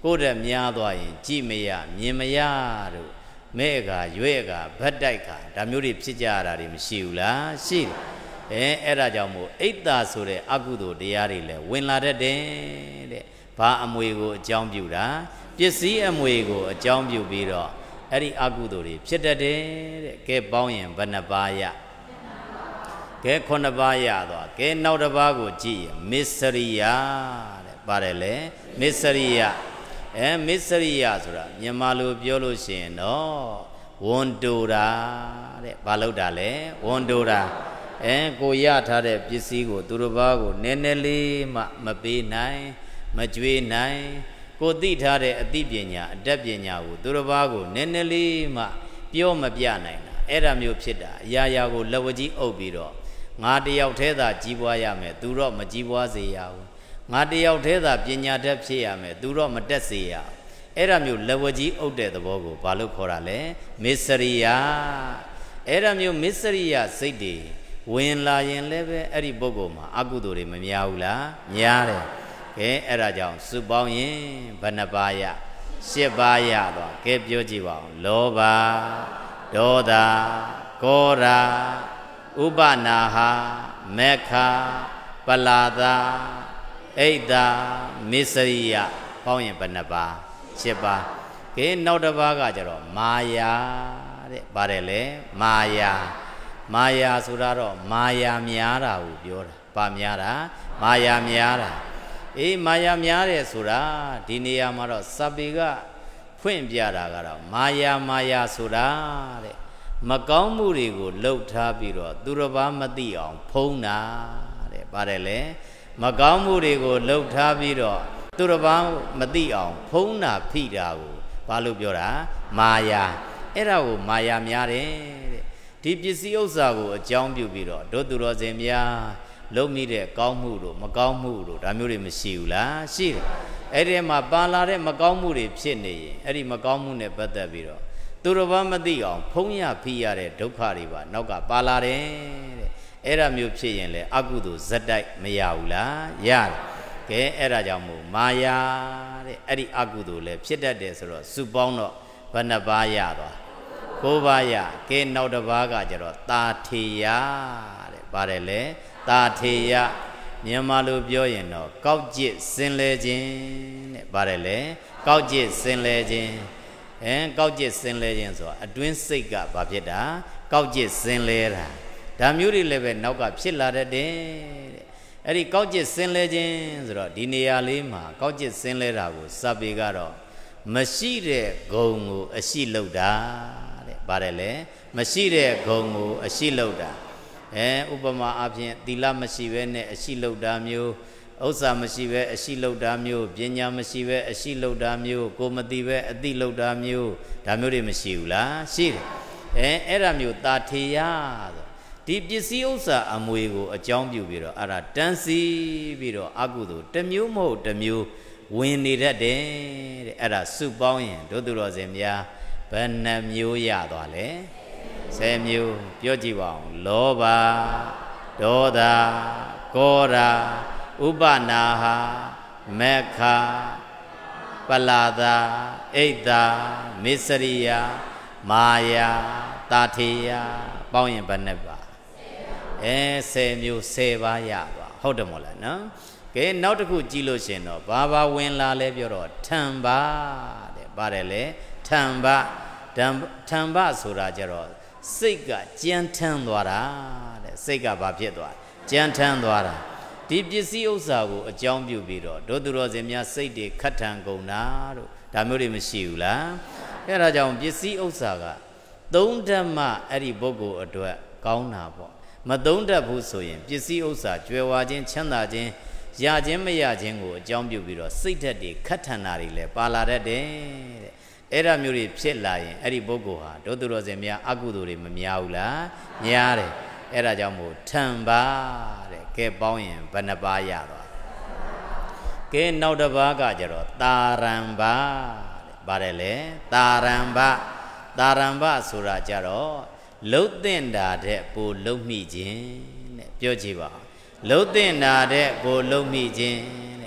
ကိုယ်တည်းများသွားရင်ကြည့်မရမြင်မရတို့မဲ့ကရွဲ့ကဗတ်တိုက်ကဒါမျိုးတွေဖြစ်ကြရတာတွေမရှိဘူးလားရှိတယ်အဲအဲ့ဒါကြောင့်မို့အိတ်တာဆိုတဲ့အကုသိုလ်တရားတွေလည်းဝင်လာတတ်တယ်တဲ့ဘာအမွေကိုအကြောင်းပြုတာပစ္စည်းအမွေကိုအကြောင်းပြုပြီးတော့အဲ့ဒီအကုသိုလ်တွေဖြစ်တတ်တယ်တဲ့ကဲပေါင်းရင်ဘယ်နှပါးရကဲခုနှစ်ပါးရသွားကဲနောက်တစ်ပါးကိုကြည့်ရင်မစ္စရိယတဲ့ပါတယ်လေမစ္စရိယအဲမစ္စရိယဆိုတာမြန်မာလိုပြောလို့ရှိရင်တော့ဝန်တိုတာတဲ့ဘာလို့တာလဲဝန်တိုတာအဲကိုရထားတဲ့ပစ္စည်းကိုသူတစ်ပါးကိုနည်းနည်းလေးမှမပေးနိုင်မကြွေးနိုင်ကိုသိထားတဲ့အသိပညာအတတ်ပညာကိုသူတစ်ပါးကိုနည်းနည်းလေးမှပြောမပြနိုင်တာအဲ့ဒါမျိုးဖြစ်တာအရာရာကိုလက်ဝကြီးအုပ်ပြီးတော့ငါတယောက်တည်းသာကြီးပွားရမယ်သူတော့မကြီးပွားစေရဘူးငါတယောက်တည်းသာပညာတတ်ဖြစ်ရမယ်သူတော့မတက်စေရအဲ့ဒါမျိုးလက်ဝကြီးအုပ်တဲ့သဘောကိုဘာလို့ခေါ်တာလဲမစ္စရိယအဲ့ဒါမျိုးမစ္စရိယစိတ်တွေဝင်လာရင်လည်းပဲအဲ့ဒီပုဂ္ဂိုလ်မှာအကုသိုလ်တွေမများဘူးလားများတယ်ကဲအဲ့ဒါကြောင့်စုပေါင်းရင်ဘယ်နှပါးရရှစ်ပါးရသွားကဲပြောကြည့်ပါဦးလောဘဒေါသကောရာဥပနာဟမေခပလာသာအိတ်တာမစ္စရိယပေါင်းရင်ဘယ်နှပါးရှစ်ပါးကဲနောက်တစ်ပါးကကြတော့မာယာတဲ့ပါတယ်လေမာယာမာယာဆိုတာတော့မာယာများတာကိုပြောတာပါများတာမာယာများတာအေးမာယာများတယ်ဆိုတာဒီနေရာမှာတော့စပေကဖွင့်ပြတာကတော့မာယာမာယာဆိုတာတဲ့မကောင်းမှုတွေကိုလှုပ်ထားပြီးတော့သူတစ်ပါးမသိအောင်ဖုံးတာတဲ့ပါတယ်လေမကောင်းမှုတွေကိုလှုပ်ထားပြီးတော့သူတစ်ပါးမသိအောင်ဖုံးတာဖိတာကိုဘာလို့ပြောတာမာယာအဲ့ဒါကိုမာယာများတယ်တဲ့ဒီပစ္စည်းဥစ္စာကိုအကြောင်းပြုပြီးတော့တို့သူတော်စင်များလုံးမိတဲ့ကောင်းမှုတို့မကောင်းမှုတို့ဒါမျိုးတွေမရှိဘူးလားရှိတယ်အဲ့ဒီမှာပါလာတဲ့မကောင်းမှုတွေဖြစ်နေရင်အဲ့ဒီမကောင်းမှုနဲ့ပတ်သက်ပြီးတော့သူတစ်ပါးမသိအောင်ဖုံးရဖိရတဲ့ဒုက္ခတွေပါနောက်ကပါလာတယ်တဲ့အဲ့ဒါမျိုးဖြစ်ရင်လေအကုသိုလ်ဇက်တိုက်မရဘူးလားရတယ်ကဲအဲ့ဒါကြောင့်မို့မာယာတဲ့အဲ့ဒီအကုသိုလ်လည်းဖြစ်တတ်တယ်ဆိုတော့စုပေါင်းတော့ဘယ်နှပါးရသွားကိုးပါးရကဲနောက်တစ်ပါးကကျတော့တာထေယတဲ့ပါတယ်လေတာထေယမြန်မာလိုပြောရင်တော့ကောက်ကျစ်စင်လဲခြင်းတဲ့ပါတယ်လေကောက်ကျစ်စင်လဲခြင်းအဲကောက်ကျစ်စင်လဲခြင်းဆိုတာအတွင်းစိတ်ကဘာဖြစ်တာကောက်ကျစ်စင်လဲတာဒါမျိုးတွေလည်းပဲနောက်ကဖြစ်လာတတ်တယ်တဲ့အဲ့ဒီကောက်ကျစ်စင်လဲခြင်းဆိုတော့ဒီနေရာလေးမှာကောက်ကျစ်စင်လဲတာကိုစပေကတော့မရှိတဲ့ဂုံကိုအရှိလောက်တာတဲ့ပါတယ်လေမရှိတဲ့ဂုံကိုအရှိလောက်တာအဲဥပမာအဖြစ်သီလမရှိဘဲနဲ့အရှိလောက်တာမျိုးဥစ္စာမရှိဘဲအရှိလောက်တာမျိုးပညာမရှိဘဲအရှိလောက်တာမျိုးကိုမသိဘဲအသိလောက်တာမျိုးဒါမျိုးတွေမရှိဘူးလားရှိတယ်အဲအဲ့ဒါမျိုးတာထေယဆိုဒီပစ္စည်းဥစ္စာအမွေကိုအကြောင်းပြုပြီးတော့အဲ့ဒါတန်းစီပြီးတော့အကုသိုလ်တစ်မျိုးမဟုတ်တစ်မျိုးဝင်နေတတ်တယ်တဲ့အဲ့ဒါစုပေါင်းရင်တို့သူတော်စင်များဘယ်နှမျိုးရသွားလဲဆယ်မျိုးပြောကြည့်ပါဦးလောဘဒေါသကောရာဥပနာဟမေခပလာသာအိတ်တာမစ္စရိယမာယာတာထေယပေါင်းရင်ဘယ်နှပါအဲဆယ်မျိုးဆယ်ပါးရပါဟုတ်တယ်မို့လားနော်ကဲနောက်တစ်ခုကြည့်လို့ရှင်တော့ဘာဘာဝင်လာလဲပြောတော့ထံပါတဲ့ပါတယ်လေထံပါထံပါဆိုတာကြတော့စိတ်ကကြမ်းထမ်းသွားတာတဲ့စိတ်ကဘာဖြစ်သွားကြမ်းထမ်းသွားတာဒီပစ္စည်းဥစ္စာကိုအကြောင်းပြုပြီးတော့ဒုသူတော်စင်များစိတ်တွေခတ်ထန်ကုန်တာတို့ဒါမျိုးတွေမရှိဘူးလားအဲ့ဒါကြောင့်ပစ္စည်းဥစ္စာကသုံးဓမ္မအဲ့ဒီပုဂ္ဂိုလ်အတွက်ကောင်းတာပေါ့မသုံးတတ်ဘူးဆိုရင်ပစ္စည်းဥစ္စာကြွယ်ဝခြင်းချမ်းသာခြင်းရခြင်းမရခြင်းကိုအကြောင်းပြုပြီးတော့စိတ်ဓာတ်တွေခတ်ထန်တာတွေလည်းပါလာတတ်တယ်တဲ့အဲ့ဒါမျိုးတွေဖြစ်လာရင်အဲ့ဒီပုဂ္ဂိုလ်ဟာဒုသူတော်စင်များအကုသိုလ်တွေမများဘူးလားများတယ်အဲ့ဒါကြောင့်မို့ထံပါတဲ့ကဲပေါင်းရင်ဘယ်နှပါးရသွားကဲနောက်တစ်ပါးကကြတော့တာရံပါတဲ့ပါတယ်လေတာရံပါတာရံပါဆိုတာကြတော့လှုပ်တင်တာတဲ့ပိုလှုပ်မိခြင်းတဲ့ပြောကြည့်ပါလှုပ်တင်တာတဲ့ပိုလှုပ်မိခြင်းတဲ့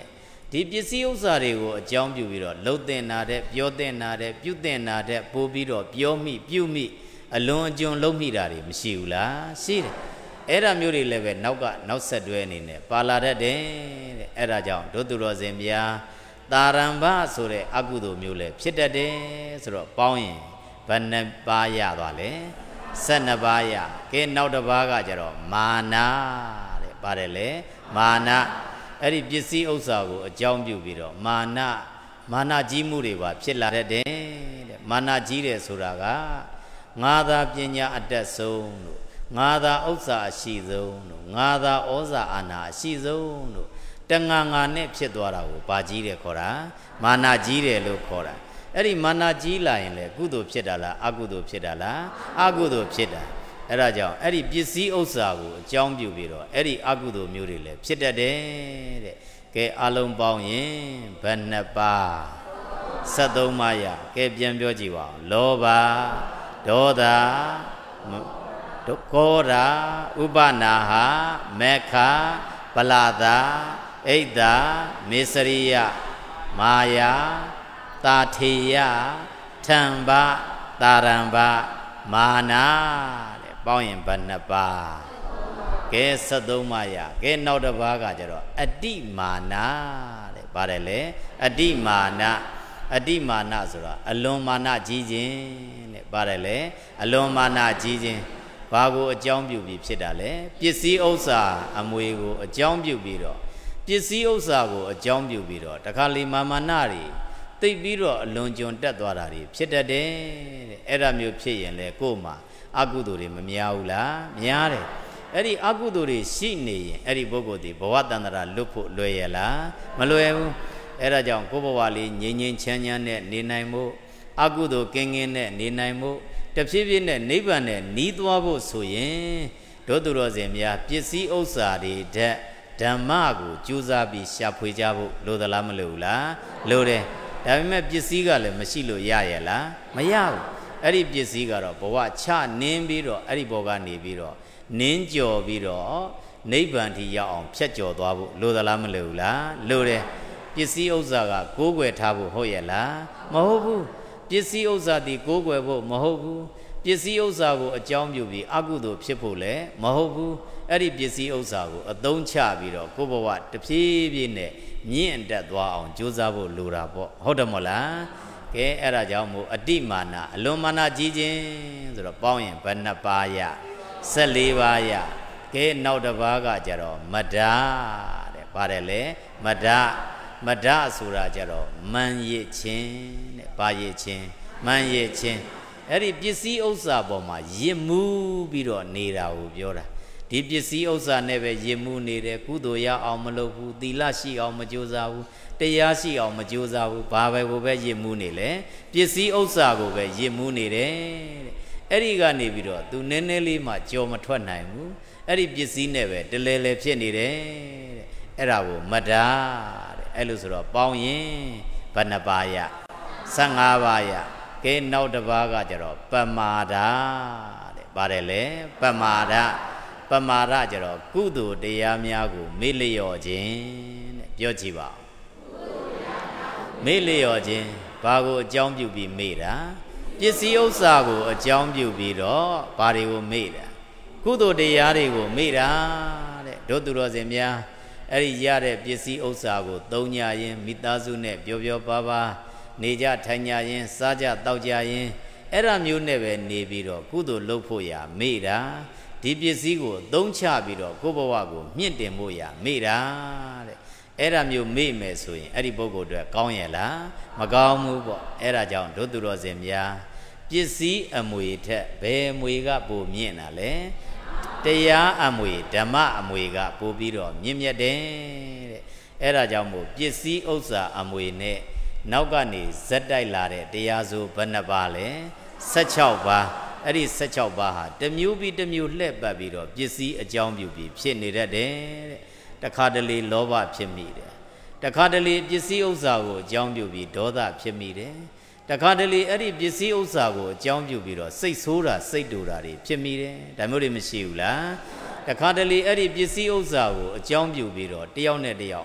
ဒီပစ္စည်းဥစ္စာတွေကိုအကြောင်းပြုပြီးတော့လှုပ်တင်နာတဲ့ပြောတင်နာတဲ့ပြုတင်နာတဲ့ပို့ပြီးတော့ပြောမိပြုမိအလွန်အကျွံလုံးမိတာတွေမရှိဘူးလားရှိတယ်အဲ့ဒါမျိုးတွေလည်းပဲနောက်ကနောက်ဆက်တွဲအနေနဲ့ပါလာတတ်တယ်တဲ့အဲ့ဒါကြောင့်ဒုသူတော်စင်ဗျာတာရံဘဆိုတဲ့အကုသိုလ်မျိုးလည်းဖြစ်တတ်တယ်ဆိုတော့ပေါင်းရင်ဘယ်နှပါးရသွားလဲဆယ်နှစ်ပါးရကဲနောက်တစ်ပါးကကြတော့မာနာတဲ့ပါတယ်လေမာနာအဲ့ဒီပစ္စည်းဥစ္စာကိုအကြောင်းပြုပြီးတော့မာနမာနကြီးမှုတွေပါဖြစ်လာတတ်တယ်တဲ့မာနကြီးတယ်ဆိုတာကငါသာပညာအတတ်ဆုံးလို့ငါသာဥစ္စာအရှိဆုံးလို့ငါသာဩဇာအာဏာအရှိဆုံးလို့တငါငါနဲ့ဖြစ်သွားတာကိုပါကြီးတယ်ခေါ်တာမာနကြီးတယ်လို့ခေါ်တာအဲ့ဒီမာနကြီးလာရင်လေကုသိုလ်ဖြစ်တာလားအကုသိုလ်ဖြစ်တာလားအကုသိုလ်ဖြစ်တာအဲ့ဒါကြောင့်အဲ့ဒီပစ္စည်းဥစ္စာကိုအကြောင်းပြုပြီးတော့အဲ့ဒီအကုသိုလ်မျိုးတွေလည်းဖြစ်တတ်တယ်တဲ့ကဲအလုံးပေါင်းရင်ဘယ်နှစ်ပါးဆယ်သုံးပါးရကဲပြန်ပြောကြည့်ပါဦးလောဘဒေါသဒုက္ခောရာဥပနာဟမေခပလာတာဣဒ္ဓမေစရိယမာယာတာထေယထံဘတာရံဘမာနာတဲ့ပေါင်းရင်ဘယ်နှစ်ပါးကဲဆယ်သုံးပါးရကဲနောက်တစ်ပါးကကြတော့အတိမာနာတဲ့ပါတယ်လေအတိမာနာအတိမာနဆိုတာအလွန်မာနကြီးခြင်းတဲ့ပါတယ်လေအလွန်မာနကြီးခြင်းဘာကိုအကြောင်းပြုပြီးဖြစ်တာလဲပစ္စည်းဥစ္စာအမွေကိုအကြောင်းပြုပြီးတော့ပစ္စည်းဥစ္စာကိုအကြောင်းပြုပြီးတော့တခါလေမာမာနတွေသိပြီးတော့အလွန်ကျွံတက်သွားတာတွေဖြစ်တတ်တယ်တဲ့အဲ့ဒါမျိုးဖြစ်ရင်လေကို့မှာအကုသိုလ်တွေမများဘူးလားများတယ်အဲ့ဒီအကုသိုလ်တွေရှိနေရင်အဲ့ဒီပုဂ္ဂိုလ်ဒီဘဝတန္တရာလွတ်ဖို့လွယ်ရလားမလွယ်ဘူးအဲ့ဒါကြောင့်ကိုယ့်ဘဝလေးငြိမ်ငြိမ်ချမ်းချမ်းနဲ့နေနိုင်မှုအကုသိုလ်ကင်းကင်းနဲ့နေနိုင်မှုတဖြည်းဖြည်းနဲ့နိဗ္ဗာန်နဲ့နီးသွားဖို့ဆိုရင်ဒုသူတော်စင်များပစ္စည်းဥစ္စာတွေဓာတ်ဓမ္မကိုကြိုးစားပြီးရှာဖွေကြဖို့လိုသလားမလိုဘူးလားလိုတယ်ဒါပေမဲ့ပစ္စည်းကလည်းမရှိလို့ရရလားမရဘူးအဲ့ဒီပစ္စည်းကတော့ဘဝချနင်းပြီးတော့အဲ့ဒီဘောကနေပြီးတော့နင်းကြော်ပြီးတော့နိဗ္ဗာန်ထိရောက်အောင်ဖြတ်ကျော်သွားဖို့လိုသလားမလိုဘူးလားလိုတယ်ပစ္စည်းဥစ္စာကကိုးကွယ်ထားဖို့ဟုတ်ရဲ့လားမဟုတ်ဘူးပစ္စည်းဥစ္စာဒီကိုးကွယ်ဖို့မဟုတ်ဘူးပစ္စည်းဥစ္စာကိုအကြောင်းပြုပြီးအကုသိုလ်ဖြစ်ဖို့လည်းမဟုတ်ဘူးအဲ့ဒီပစ္စည်းဥစ္စာကိုအသုံးချပြီးတော့ကိုယ့်ဘဝတဖြည်းဖြည်းနဲ့မြင့်တက်သွားအောင်ကြိုးစားဖို့လိုတာပေါ့ဟုတ်တယ်မဟုတ်လားကဲအဲ့ဒါကြောင့်မို့အတိမာနအလွန်မာနကြီးခြင်းဆိုတော့ပေါင်းရင်ဘယ်နှပါးရဆယ်လေးပါးရကဲနောက်တစ်ပါးကကြတော့မဒ္ဒတဲ့ပါတယ်လေမဒ္ဒမဒ္ဒဆိုတာကြတော့မန်ရစ်ခြင်းတဲ့ဘာရစ်ခြင်းမန်ရစ်ခြင်းအဲ့ဒီပစ္စည်းဥစ္စာပေါ်မှာရစ်မှုပြီးတော့နေတာကိုပြောတာဒီပစ္စည်းဥစ္စာနဲ့ပဲရစ်မှုနေတယ်ကုသိုလ်ရအောင်မလုပ်ဘူးသီလရှိအောင်မကြိုးစားဘူးတရားရှိအောင်မကြိုးစားဘူးဘာပဲကိုပဲရစ်မှုနေလေပစ္စည်းဥစ္စာကိုပဲရစ်မှုနေတယ်တဲ့အဲ့ဒီကနေပြီးတော့သူနည်းနည်းလေးမှကြော်မထွက်နိုင်ဘူးအဲ့ဒီပစ္စည်းနဲ့ပဲတလဲလဲဖြစ်နေတယ်တဲ့အဲ့ဒါကိုမဒ္ဒတဲ့အဲ့လိုဆိုတော့ပေါင်းရင်ဘယ်နှပါးရဆယ်ငါးပါးရကဲနောက်တစ်ပါးကကြတော့ပမာဒတဲ့ပါတယ်လေပမာဒပမာဒကြတော့ကုသိုလ်တရားများကိုမေ့လျော့ခြင်းတဲ့ပြောကြည့်ပါဦးမေ့လျော့ခြင်းဘာကိုအကြောင်းပြုပြီးမေ့တာပစ္စည်းဥစ္စာကိုအကြောင်းပြုပြီးတော့ဘာတွေကိုမေ့တာကုသိုလ်တရားတွေကိုမေ့တာတဲ့တို့သူတော်စင်များအဲ့ဒီရတဲ့ပစ္စည်းဥစ္စာကိုသုံးညရင်မိသားစုနဲ့ပျော်ပျော်ပါပါနေကြထိုင်ကြရင်စားကြတောက်ကြရင်အဲ့ဒါမျိုးနဲ့ပဲနေပြီးတော့ကုသိုလ်လုပ်ဖို့ရမေ့တာဒီပစ္စည်းကိုသုံးချပြီးတော့ကိုယ့်ဘဝကိုမြင့်တင်ဖို့ရမေ့တာတဲ့အဲ့ဒါမျိုးမေ့မယ်ဆိုရင်အဲ့ဒီပုဂ္ဂိုလ်တွေကောင်းရဲ့လားမကောင်းဘူးပေါ့အဲ့ဒါကြောင့်တို့သူတော်စင်များပစ္စည်းအမွေထက်ဘယ်အမွေကပိုမြင့်တာလဲတရားအမွေဓမ္မအမွေကပိုပြီးတော့မြင့်မြတ်တယ်တဲ့အဲ့ဒါကြောင့်မို့ပစ္စည်းဥစ္စာအမွေနဲ့နောက်ကနေဇက်တိုက်လာတဲ့တရားစုဘယ်နှပါးလဲဆယ်၆ပါးအဲ့ဒီဆယ်၆ပါးဟာတစ်မျိုးပြီးတစ်မျိုးလှည့်ပတ်ပြီးတော့ပစ္စည်းအကြောင်းပြုပြီးဖြစ်နေတတ်တယ်တဲ့တခါတလေလောဘဖြစ်မိတယ်တခါတလေပစ္စည်းဥစ္စာကိုအကြောင်းပြုပြီးဒေါသဖြစ်မိတယ်တခါတလေအဲ့ဒီပစ္စည်းဥစ္စာကိုအကြောင်းပြုပြီးတော့စိတ်ဆိုးတာစိတ်တူတာတွေဖြစ်မိတယ်ဒါမျိုးတွေမရှိဘူးလားတခါတလေအဲ့ဒီပစ္စည်းဥစ္စာကိုအကြောင်းပြုပြီးတော့တယောက်နဲ့တယောက်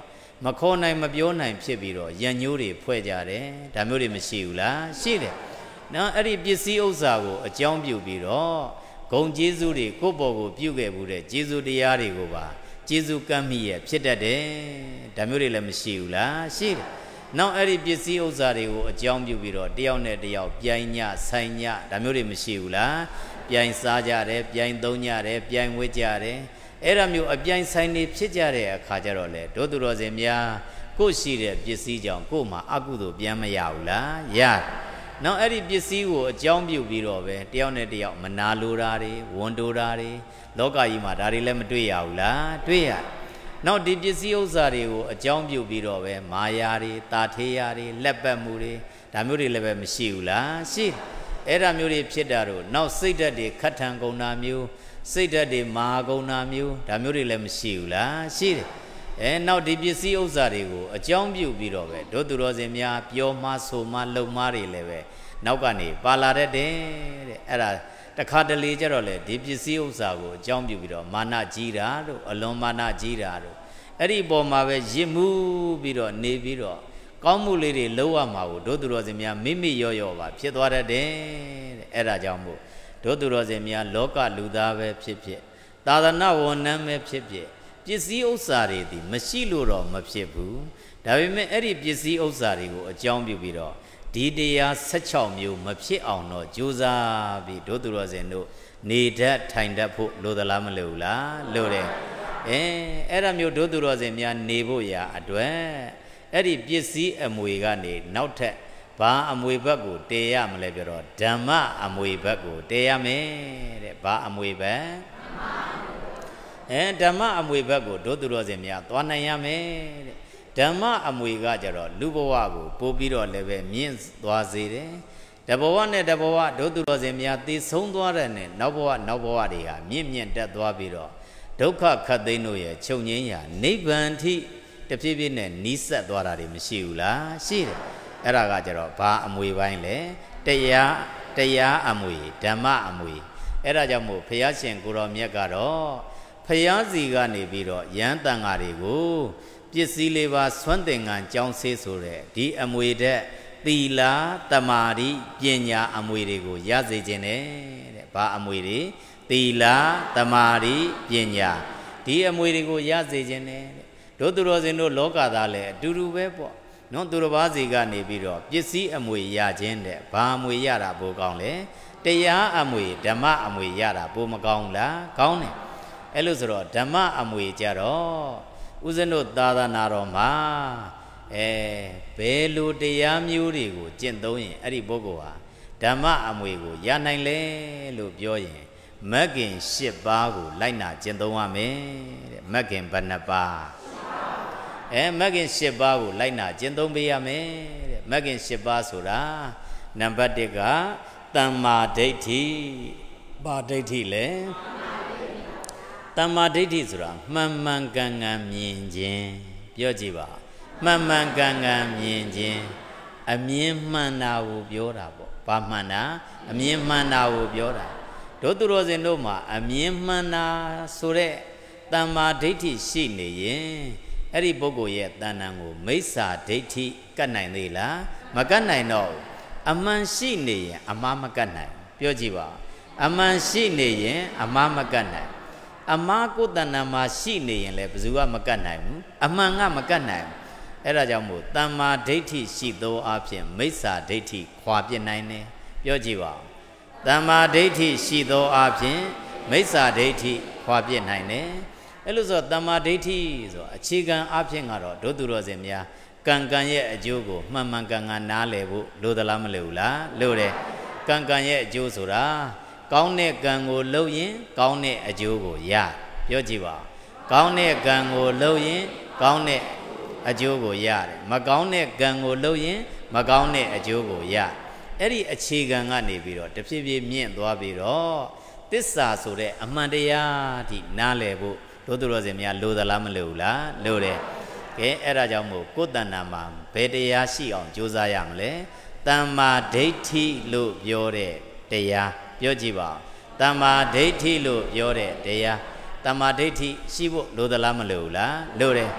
မခေါ်နိုင်မပြောနိုင်ဖြစ်ပြီးတော့ရန်ညိုးတွေဖွဲ့ကြတယ်ဒါမျိုးတွေမရှိဘူးလားရှိတယ်နော်အဲ့ဒီပစ္စည်းဥစ္စာကိုအကြောင်းပြုပြီးတော့ဂုံကျေးဇူးတွေကိုယ့်ဘော်ကိုပြုခဲ့မှုတဲ့ကျေးဇူးတရားတွေကိုပါကျေးဇူးကမ်းမိရဖြစ်တတ်တယ်ဒါမျိုးတွေလည်းမရှိဘူးလားရှိတယ်နောက်အဲ့ဒီပစ္စည်းဥစ္စာတွေကိုအကြောင်းပြုပြီးတော့တယောက်နဲ့တယောက်ပြိုင်ညဆိုင်ညဒါမျိုးတွေမရှိဘူးလားပြိုင်စားကြတယ်ပြိုင်သုံးကြတယ်ပြိုင်ဝတ်ကြတယ်အဲ့ဒါမျိုးအပြိုင်ဆိုင်နေဖြစ်ကြတဲ့အခါကျတော့လေဒုသူတော်စင်များကိုယ်ရှိတဲ့ပစ္စည်းကြောင့်ကိုယ်မှာအကုသိုလ်ပြန်မရဘူးလားရတယ်နောက်အဲ့ဒီပစ္စည်းကိုအကြောင်းပြုပြီးတော့ပဲတယောက်နဲ့တယောက်မနာလိုတာတွေဝန်တိုတာတွေလောကကြီးမှာဒါတွေလည်းမတွေ့ရဘူးလားတွေ့ရနောက်ဒီပစ္စည်းဥစ္စာတွေကိုအကြောင်းပြုပြီးတော့ပဲမာယာတွေတာထေးယာတွေလက်ပတ်မှုတွေဒါမျိုးတွေလည်းပဲမရှိဘူးလားရှိအဲ့ဒါမျိုးတွေဖြစ်တာတော့နောက်စိတ်ဓာတ်တွေခတ်ထန်ကုန်တာမျိုးစိတ်ဓာတ်တွေမာကုန်တာမျိုးဒါမျိုးတွေလည်းမရှိဘူးလားရှိတယ်အဲနောက်ဒီပစ္စည်းဥစ္စာတွေကိုအကြောင်းပြုပြီးတော့ပဲဒုသူတော်စင်များပြောမှားဆိုမှားလုံမှားတွေလည်းပဲနောက်ကနေပါလာတတ်တယ်တဲ့အဲ့ဒါတခါတလေကြတော့လေဒီပစ္စည်းဥစ္စာကိုအကြောင်းပြုပြီးတော့မာနကြီးတာတို့အလွန်မာနကြီးတာတို့အဲ့ဒီပုံမှာပဲရစ်မှုပြီးတော့နေပြီးတော့ကောင်းမှုလေးတွေလုံးဝမှာကိုဒုသူတော်စင်များမိမိရော့ရော့ပါဖြစ်သွားတတ်တယ်တဲ့အဲ့ဒါကြောင့်မို့ဒုသူတော်စင်များလောကလူသားပဲဖြစ်ဖြစ်သာသနာဝန်ထမ်းပဲဖြစ်ဖြစ်ပစ္စည်းဥစ္စာတွေဒီမရှိလို့တော့မဖြစ်ဘူးဒါပေမဲ့အဲ့ဒီပစ္စည်းဥစ္စာတွေကိုအကြောင်းပြုပြီးတော့ဒီတရား၁၆မျိုးမဖြစ်အောင်တော့ကြိုးစားပြီးဒုသူတော်စင်တို့နေတတ်ထိုင်တတ်ဖို့လိုသလားမလိုဘူးလားလိုတယ်အဲအဲ့ဒါမျိုးဒုသူတော်စင်များနေဖို့ရာအတွက်အဲ့ဒီပစ္စည်းအမွေကနေနောက်ထပ်ဘာအမွေဘက်ကိုတည်ရမလဲပြောတော့ဓမ္မအမွေဘက်ကိုတည်ရမယ်တဲ့ဘာအမွေဘက်အဲဓမ္မအမွေဘက်ကိုဒုသူတော်စင်များသွားနိုင်ရမယ်တဲ့ဓမ္မအမွေကကြတော့လူဘဝကိုပို့ပြီးတော့လည်းပဲမြင့်သွားစေတယ်တဘဝနဲ့တဘဝဒုသူတော်စင်များသိဆုံးသွားတဲ့နဲ့နောက်ဘဝနောက်ဘဝတွေဟာမြင့်မြင့်တက်သွားပြီးတော့ဒုက္ခခတ်သိမ်းတို့ရဲ့ချုပ်ငြိမ်းရာနိဗ္ဗာန်ထိတဖြည်းဖြည်းနဲ့နီးစပ်သွားတာတွေမရှိဘူးလားရှိတယ်အဲ့ဒါကကြတော့ဘာအမွေပိုင်းလဲတရားတရားအမွေဓမ္မအမွေအဲ့ဒါကြောင့်မို့ဘုရားရှင်ကိုရောမြတ်ကတော့ဘုရားစီကနေပြီးတော့ယန်းတန်ဃာတွေကိုပစ္စည်းလေးပါဆွမ်းသင်္ကန်းကြောင်းဆေးဆိုတဲ့ဒီအမွေတဲ့သီလတမာတိပညာအမွေတွေကိုရစေခြင်းနဲ့တဲ့ဘာအမွေတွေသီလတမာတိပညာဒီအမွေတွေကိုရစေခြင်းနဲ့တို့သူတော်စင်တို့လောကသားလည်းအတူတူပဲပေါ့နော်သူတော်ဘာစီကနေပြီးတော့ပစ္စည်းအမွေရခြင်းတဲ့ဘာအမွေရတာဘိုးကောင်းလဲတရားအမွေဓမ္မအမွေရတာဘိုးမကောင်းလားကောင်းတယ်အဲ့လိုဆိုတော့ဓမ္မအမွေကြတော့ဦးဇင်းတို့သာသနာတော်မှာအဲဘယ်လိုတရားမျိုးတွေကိုကျင့်သုံးရင်အဲ့ဒီပုဂ္ဂိုလ်ဟာဓမ္မအမွေကိုရနိုင်လဲလို့ပြောရင်မဂ်ခင်၈ပါးကိုလိုက်နာကျင့်သုံးရမယ်တဲ့မဂ်ခင်ဘယ်နှပါးအဲမဂ်ခင်၈ပါးကိုလိုက်နာကျင့်သုံးပေးရမယ်တဲ့မဂ်ခင်၈ပါးဆိုတာနံပါတ်၁ကတမ္မာဒိဋ္ဌိဘာဒိဋ္ဌိလဲတမ္မာဒိဋ္ဌိဆိုတာမှန်မှန်ကန်ကန်မြင်ခြင်းပြောကြည့်ပါမှန်မှန်ကန်ကန်မြင်ခြင်းအမြင်မှန်တာကိုပြောတာပေါ့ဘာမှန်တာအမြင်မှန်တာကိုပြောတာတို့သူတော်စင်တို့မှာအမြင်မှန်တာဆိုတဲ့တမ္မာဒိဋ္ဌိရှိနေရင်အဲ့ဒီပုဂ္ဂိုလ်ရဲ့တဏ္ဍာကိုမိစ္ဆာဒိဋ္ဌိကတ်နိုင်သေးလားမကတ်နိုင်တော့အမှန်ရှိနေရင်အမှားမကတ်နိုင်ပြောကြည့်ပါအမှန်ရှိနေရင်အမှားမကတ်နိုင်အမှားကိုယ်တဏ္ဍာမှာရှိနေရင်လည်းဘယ်သူကမကတ်နိုင်ဘူးအမှန်ကမကတ်နိုင်ဘူးအဲ့ဒါကြောင့်မို့တမ္မာဒိဋ္ဌိရှိသောအဖြစ်မိစ္ဆာဒိဋ္ဌိခွာပြစ်နိုင်တယ်ပြောကြည့်ပါတမ္မာဒိဋ္ဌိရှိသောအဖြစ်မိစ္ဆာဒိဋ္ဌိခွာပြစ်နိုင်တယ်အဲ့လိုဆိုတမ္မာဒိဋ္ဌိဆိုအခြေခံအဖြစ်ကတော့ဒုသူတော်စင်များကံကံရဲ့အကျိုးကိုမှန်မှန်ကန်ကန်နားလည်ဖို့လိုသလားမလိုဘူးလားလိုတယ်ကံကံရဲ့အကျိုးဆိုတာကောင်းတဲ့ကံကိုလုပ်ရင်ကောင်းတဲ့အကျိုးကိုရပြောကြည့်ပါကောင်းတဲ့ကံကိုလုပ်ရင်ကောင်းတဲ့အကျိုးကိုရတယ်မကောင်းတဲ့ကံကိုလုပ်ရင်မကောင်းတဲ့အကျိုးကိုရအဲ့ဒီအခြေခံကနေပြီးတော့တဖြည်းဖြည်းမြင့်သွားပြီးတော့သစ္စာဆိုတဲ့အမှန်တရားဒီနားလည်ဖို့တို့သူတော်စင်များလိုသလားမလိုဘူးလားလိုတယ်ကဲအဲ့ဒါကြောင့်မို့ကိုယ်တဏ္ဍာမှာဘယ်တရားရှိအောင်ကြိုးစားရမလဲတမ္မာဒိဋ္ဌိလို့ပြောတဲ့တရားပြောကြည့်ပါတမ္မာဒိဋ္ဌိလို့ပြောတဲ့တရားတမ္မာဒိဋ္ဌိရှိဖို့လိုသလားမလိုဘူးလားလိုတယ်က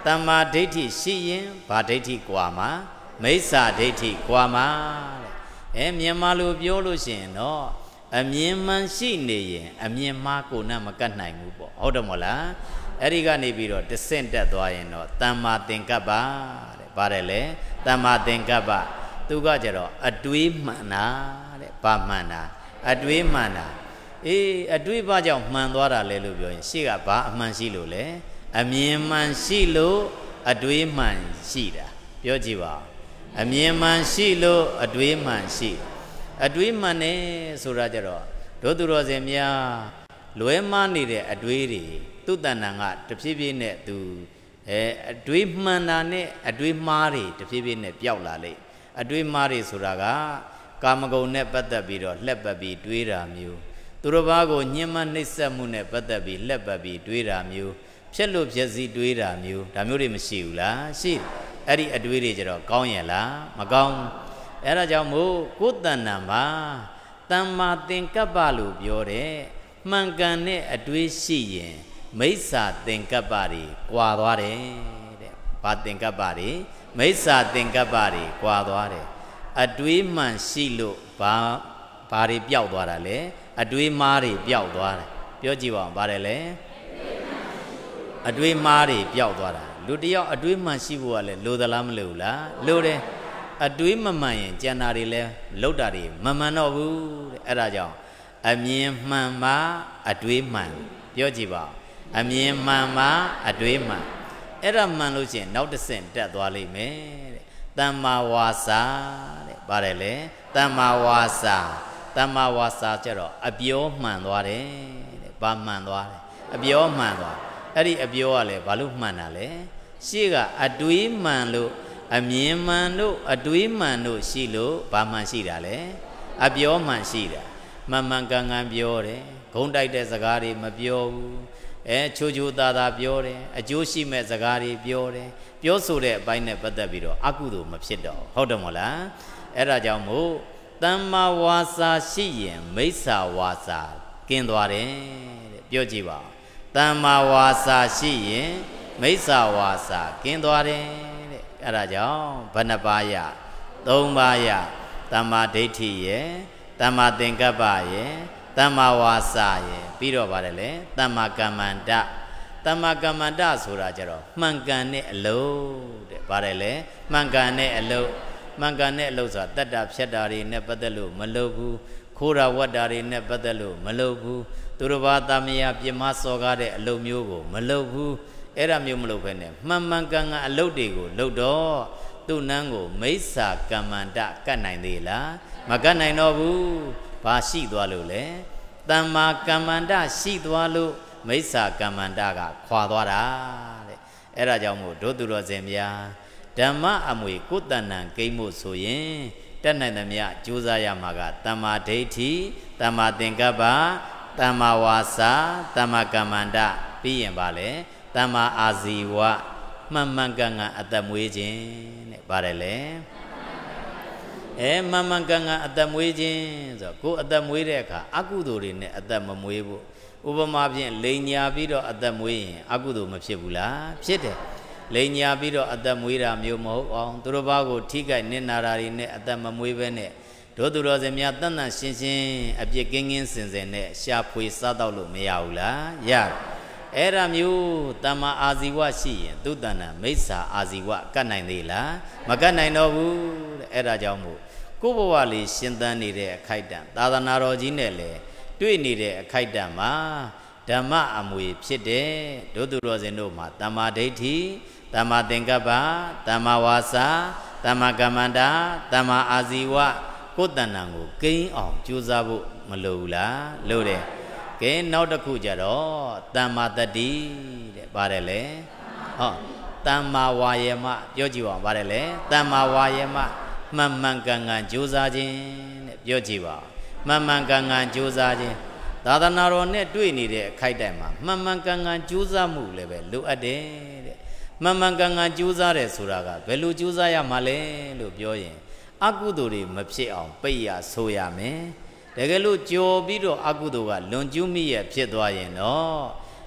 တမ္မာဒိဋ္ဌိရှိရင်ဘာဒိဋ္ဌိကွာမှာမိစ္ဆာဒိဋ္ဌိကွာမှာတဲ့အဲမြန်မာလိုပြောလို့ရှိရင်တော့အမြင်မှန်ရှိနေရင်အမြင်မှားကိုနဲ့မကတ်နိုင်ဘူးပေါ့ဟုတ်တယ်မို့လားအဲ့ဒီကနေပြီးတော့တဆင့်တက်သွားရင်တော့တမ္မာသင်္ကပ္ပတဲ့ပါတယ်လေတမ္မာသင်္ကပ္ပသူကကြတော့အတွေးမှန်တာတဲ့ဘာမှန်တာအတွေးမှန်တာအေးအတွေးဘာကြောင့်မှန်သွားတာလဲလို့ပြောရင်ရှေ့ကဘာအမှန်ရှိလို့လဲအမြင်မှန်ရှိလို့အတွေးမှန်ရှိတာပြောကြည့်ပါအမြင်မှန်ရှိလို့အတွေးမှန်ရှိအတွေးမှန်နေဆိုတာကြတော့ဒုသူတော်စင်များလွဲမှားနေတဲ့အတွေးတွေသူ့တဏ္ဍာကတဖြည်းဖြည်းနဲ့သူအဲအတွေးမှန်တာနဲ့အတွေးမှားတွေတဖြည်းဖြည်းနဲ့ပျောက်လာလိမ့်အတွေးမှားတွေဆိုတာကကာမဂုဏ်နဲ့ပတ်သက်ပြီးတော့လှက်ပတ်ပြီးတွေးတာမျိုးသူတစ်ပါးကိုညှဉ်းပန်းနှိပ်စက်မှုနဲ့ပတ်သက်ပြီးလှက်ပတ်ပြီးတွေးတာမျိုးဖြက်လို့ဖြက်စီးတွေးတာမျိုးဒါမျိုးတွေမရှိဘူးလားရှိအဲ့ဒီအတွေးတွေကြတော့ကောင်းရဲ့လားမကောင်းအဲ့ဒါကြောင့်မို့ကိုယ်တဏ္ဍာမှာတမ္မာသင်္ကပ္ပလို့ပြောတဲ့မှန်ကန်တဲ့အတွေးရှိရင်မိစ္ဆာသင်္ကပ္ပတွေကွာသွားတယ်တဲ့ဘာသင်္ကပ္ပတွေမိစ္ဆာသင်္ကပ္ပတွေကွာသွားတယ်အတွေးမှန်ရှိလို့ဘာဘာတွေပျောက်သွားတာလဲအတွေးမှားတွေပျောက်သွားတယ်ပြောကြည့်ပါဦးဘာလဲလဲအတွေးမှားတွေပျောက်သွားတာလူတယောက်အတွေးမှန်ရှိဖို့ကလည်းလိုသလားမလိုဘူးလားလိုတယ်အတွေးမမှန်ရင်ကြံတာတွေလည်းလောက်တာတွေမမှန်တော့ဘူးတဲ့အဲ့ဒါကြောင့်အမြင်မှန်မှအတွေးမှန်ပြောကြည့်ပါအမြင်မှန်မှအတွေးမှန်အဲ့ဒါမှန်လို့ရှိရင်နောက်တစ်ဆင့်တက်သွားလိမ့်မယ်တဲ့တမ္မာဝါစာတဲ့ပါတယ်လေတမ္မာဝါစာတမ္မာဝါစာကျတော့အပြောမှန်သွားတယ်တဲ့ဘာမှန်သွားတယ်အပြောမှန်သွားအဲ့ဒီအပြောကလည်းဘာလို့မှန်တာလဲရှေ့ကအတွေးမှန်လို့အမြင်မှန်လို့အတွေးမှန်လို့ရှိလို့ဘာမှန်ရှိတာလဲအပြောမှန်ရှိတာမှန်မှန်ကန်ကန်ပြောတယ်ဂုံတိုက်တဲ့စကားတွေမပြောဘူးအဲချိုချိုသားသားပြောတယ်အကျိုးရှိမဲ့စကားတွေပြောတယ်ပြောဆိုတဲ့အပိုင်းနဲ့ပတ်သက်ပြီးတော့အကုသိုလ်မဖြစ်တော့ဟုတ်တယ်မို့လားအဲ့ဒါကြောင့်မို့တမ္မာဝါစာရှိရင်မိစ္ဆာဝါစာကင်းသွားတယ်တဲ့ပြောကြည့်ပါတမ္မာဝါစာရှိရင်မိစ္ဆာဝါစာကင်းသွားတယ်တဲ့အဲ့ဒါကြောင့်ဘဏ္ဍပါယသုံးပါးယတမ္မာဒိဋ္ဌိရဲ့တမ္မာသင်္ကပ္ပရဲ့တမ္မာဝါစာရဲ့ပြီးတော့ပါတယ်လေတမ္မာကမ္မန္တတမ္မာကမ္မန္တဆိုတာကြတော့မှန်ကန်တဲ့အလုပ်တဲ့ပါတယ်လေမှန်ကန်တဲ့အလုပ်မှန်ကန်တဲ့အလုပ်ဆိုတာတတ္တဖြတ်တာတွေနဲ့ပတ်သက်လို့မလုပ်ဘူးခိုးတာဝတ်တာတွေနဲ့ပတ်သက်လို့မလုပ်ဘူးသူတစ်ပါးသားမယားပြမစော်ကားတဲ့အလုပ်မျိုးကိုမလုပ်ဘူးအဲ့ဒါမျိုးမလုပ်ဘဲနဲ့မှန်မှန်ကန်ကန်အလုပ်တွေကိုလုပ်တော့သူ့နန်းကိုမိစ္ဆာကမ္မန္တကတ်နိုင်သေးလားမကတ်နိုင်တော့ဘူးဘာရှိသွားလို့လဲတမ္မာကမ္မန္တရှိသွားလို့မိစ္ဆာကမ္မန္တကခွာသွားတာတဲ့အဲ့ဒါကြောင့်မို့ဒုသူတော်စင်များဓမ္မအမွေကိုယ်တဏ္ဏကိမ့်မှုဆိုရင်တက်နိုင်သမျှကြိုးစားရမှာကတမ္မာဒိဋ္ဌိတမ္မာသင်္ကပ္ပတမ္မာဝါစာတမ္မာကမ္မန္တပြီးရင်ပါလေတမ္မာအာဇီဝမှန်မှန်ကန်ကန်အသက်မွေးခြင်းတဲ့ပါတယ်လေအဲမှန်မှန်ကန်ကန်အသက်မွေးခြင်းဆိုတော့ကိုယ်အသက်မွေးတဲ့အခါအကုသိုလ်တွေနဲ့အသက်မမွေးဘူးဥပမာဖြင့်လိန်ညာပြီးတော့အသက်မွေးရင်အကုသိုလ်မဖြစ်ဘူးလားဖြစ်တယ်လိန်ညာပြီးတော့အသက်မွေးတာမျိုးမဟုတ်အောင်သူတို့ဘာကိုထိခိုက်နစ်နာတာတွေနဲ့အသက်မမွေးဘဲနဲ့တို့သူတော်စင်များတန်တန်ရှင်းရှင်းအပြစ်ကင်းကင်းစင်စင်နဲ့ရှာဖွေစားတော့လို့မရဘူးလားရတယ်အဲ့ဒါမျိုးတမ္မာအာဇီဝရှိရင်သူတဏ္ဏမိစ္ဆာအာဇီဝကတ်နိုင်သေးလားမကတ်နိုင်တော့ဘူးတဲ့အဲ့ဒါကြောင့်မို့ကိုယ့်ဘဝလေးရှင်းသန်းနေတဲ့အခိုက်အတန့်သာသနာတော်ကြီးနဲ့လည်းတွေ့နေတဲ့အခိုက်အတန့်မှာဓမ္မအမွေဖြစ်တဲ့တို့သူတော်စင်တို့မှာတမ္မာဒိဋ္ဌိတမ္မာသင်္ကပ္ပတမ္မာဝါစာတမ္မာကမ္မန္တာတမ္မာအာဇီဝကိုယ်တဏ္ဏကိုကိန်းအောင်ကြိုးစားဖို့မလိုဘူးလားလိုတယ်ကဲနောက်တစ်ခုကြတော့တမ္မာတတိတဲ့ပါတယ်လေဟောတမ္မာဝါယမပြောကြည့်ပါဦးပါတယ်လေတမ္မာဝါယမမှန်မှန်ကန်ကန်ကြိုးစားခြင်းတဲ့ပြောကြည့်ပါမှန်မှန်ကန်ကန်ကြိုးစားခြင်းသာသနာတော်နဲ့တွေ့နေတဲ့အခိုက်အတန့်မှာမှန်မှန်ကန်ကန်ကြိုးစားမှုလည်းပဲလိုအပ်တယ်တဲ့မှန်မှန်ကန်ကန်ကြိုးစားတယ်ဆိုတာကဘယ်လိုကြိုးစားရမှာလဲလို့ပြောရင်အကုသိုလ်တွေမဖြစ်အောင်ပိတ်ရဆိုရမယ်တကယ်လို့ကြော်ပြီးတော့အကုသိုလ်ကလွန်ကျူးမိရဖြစ်သွားရင်တော့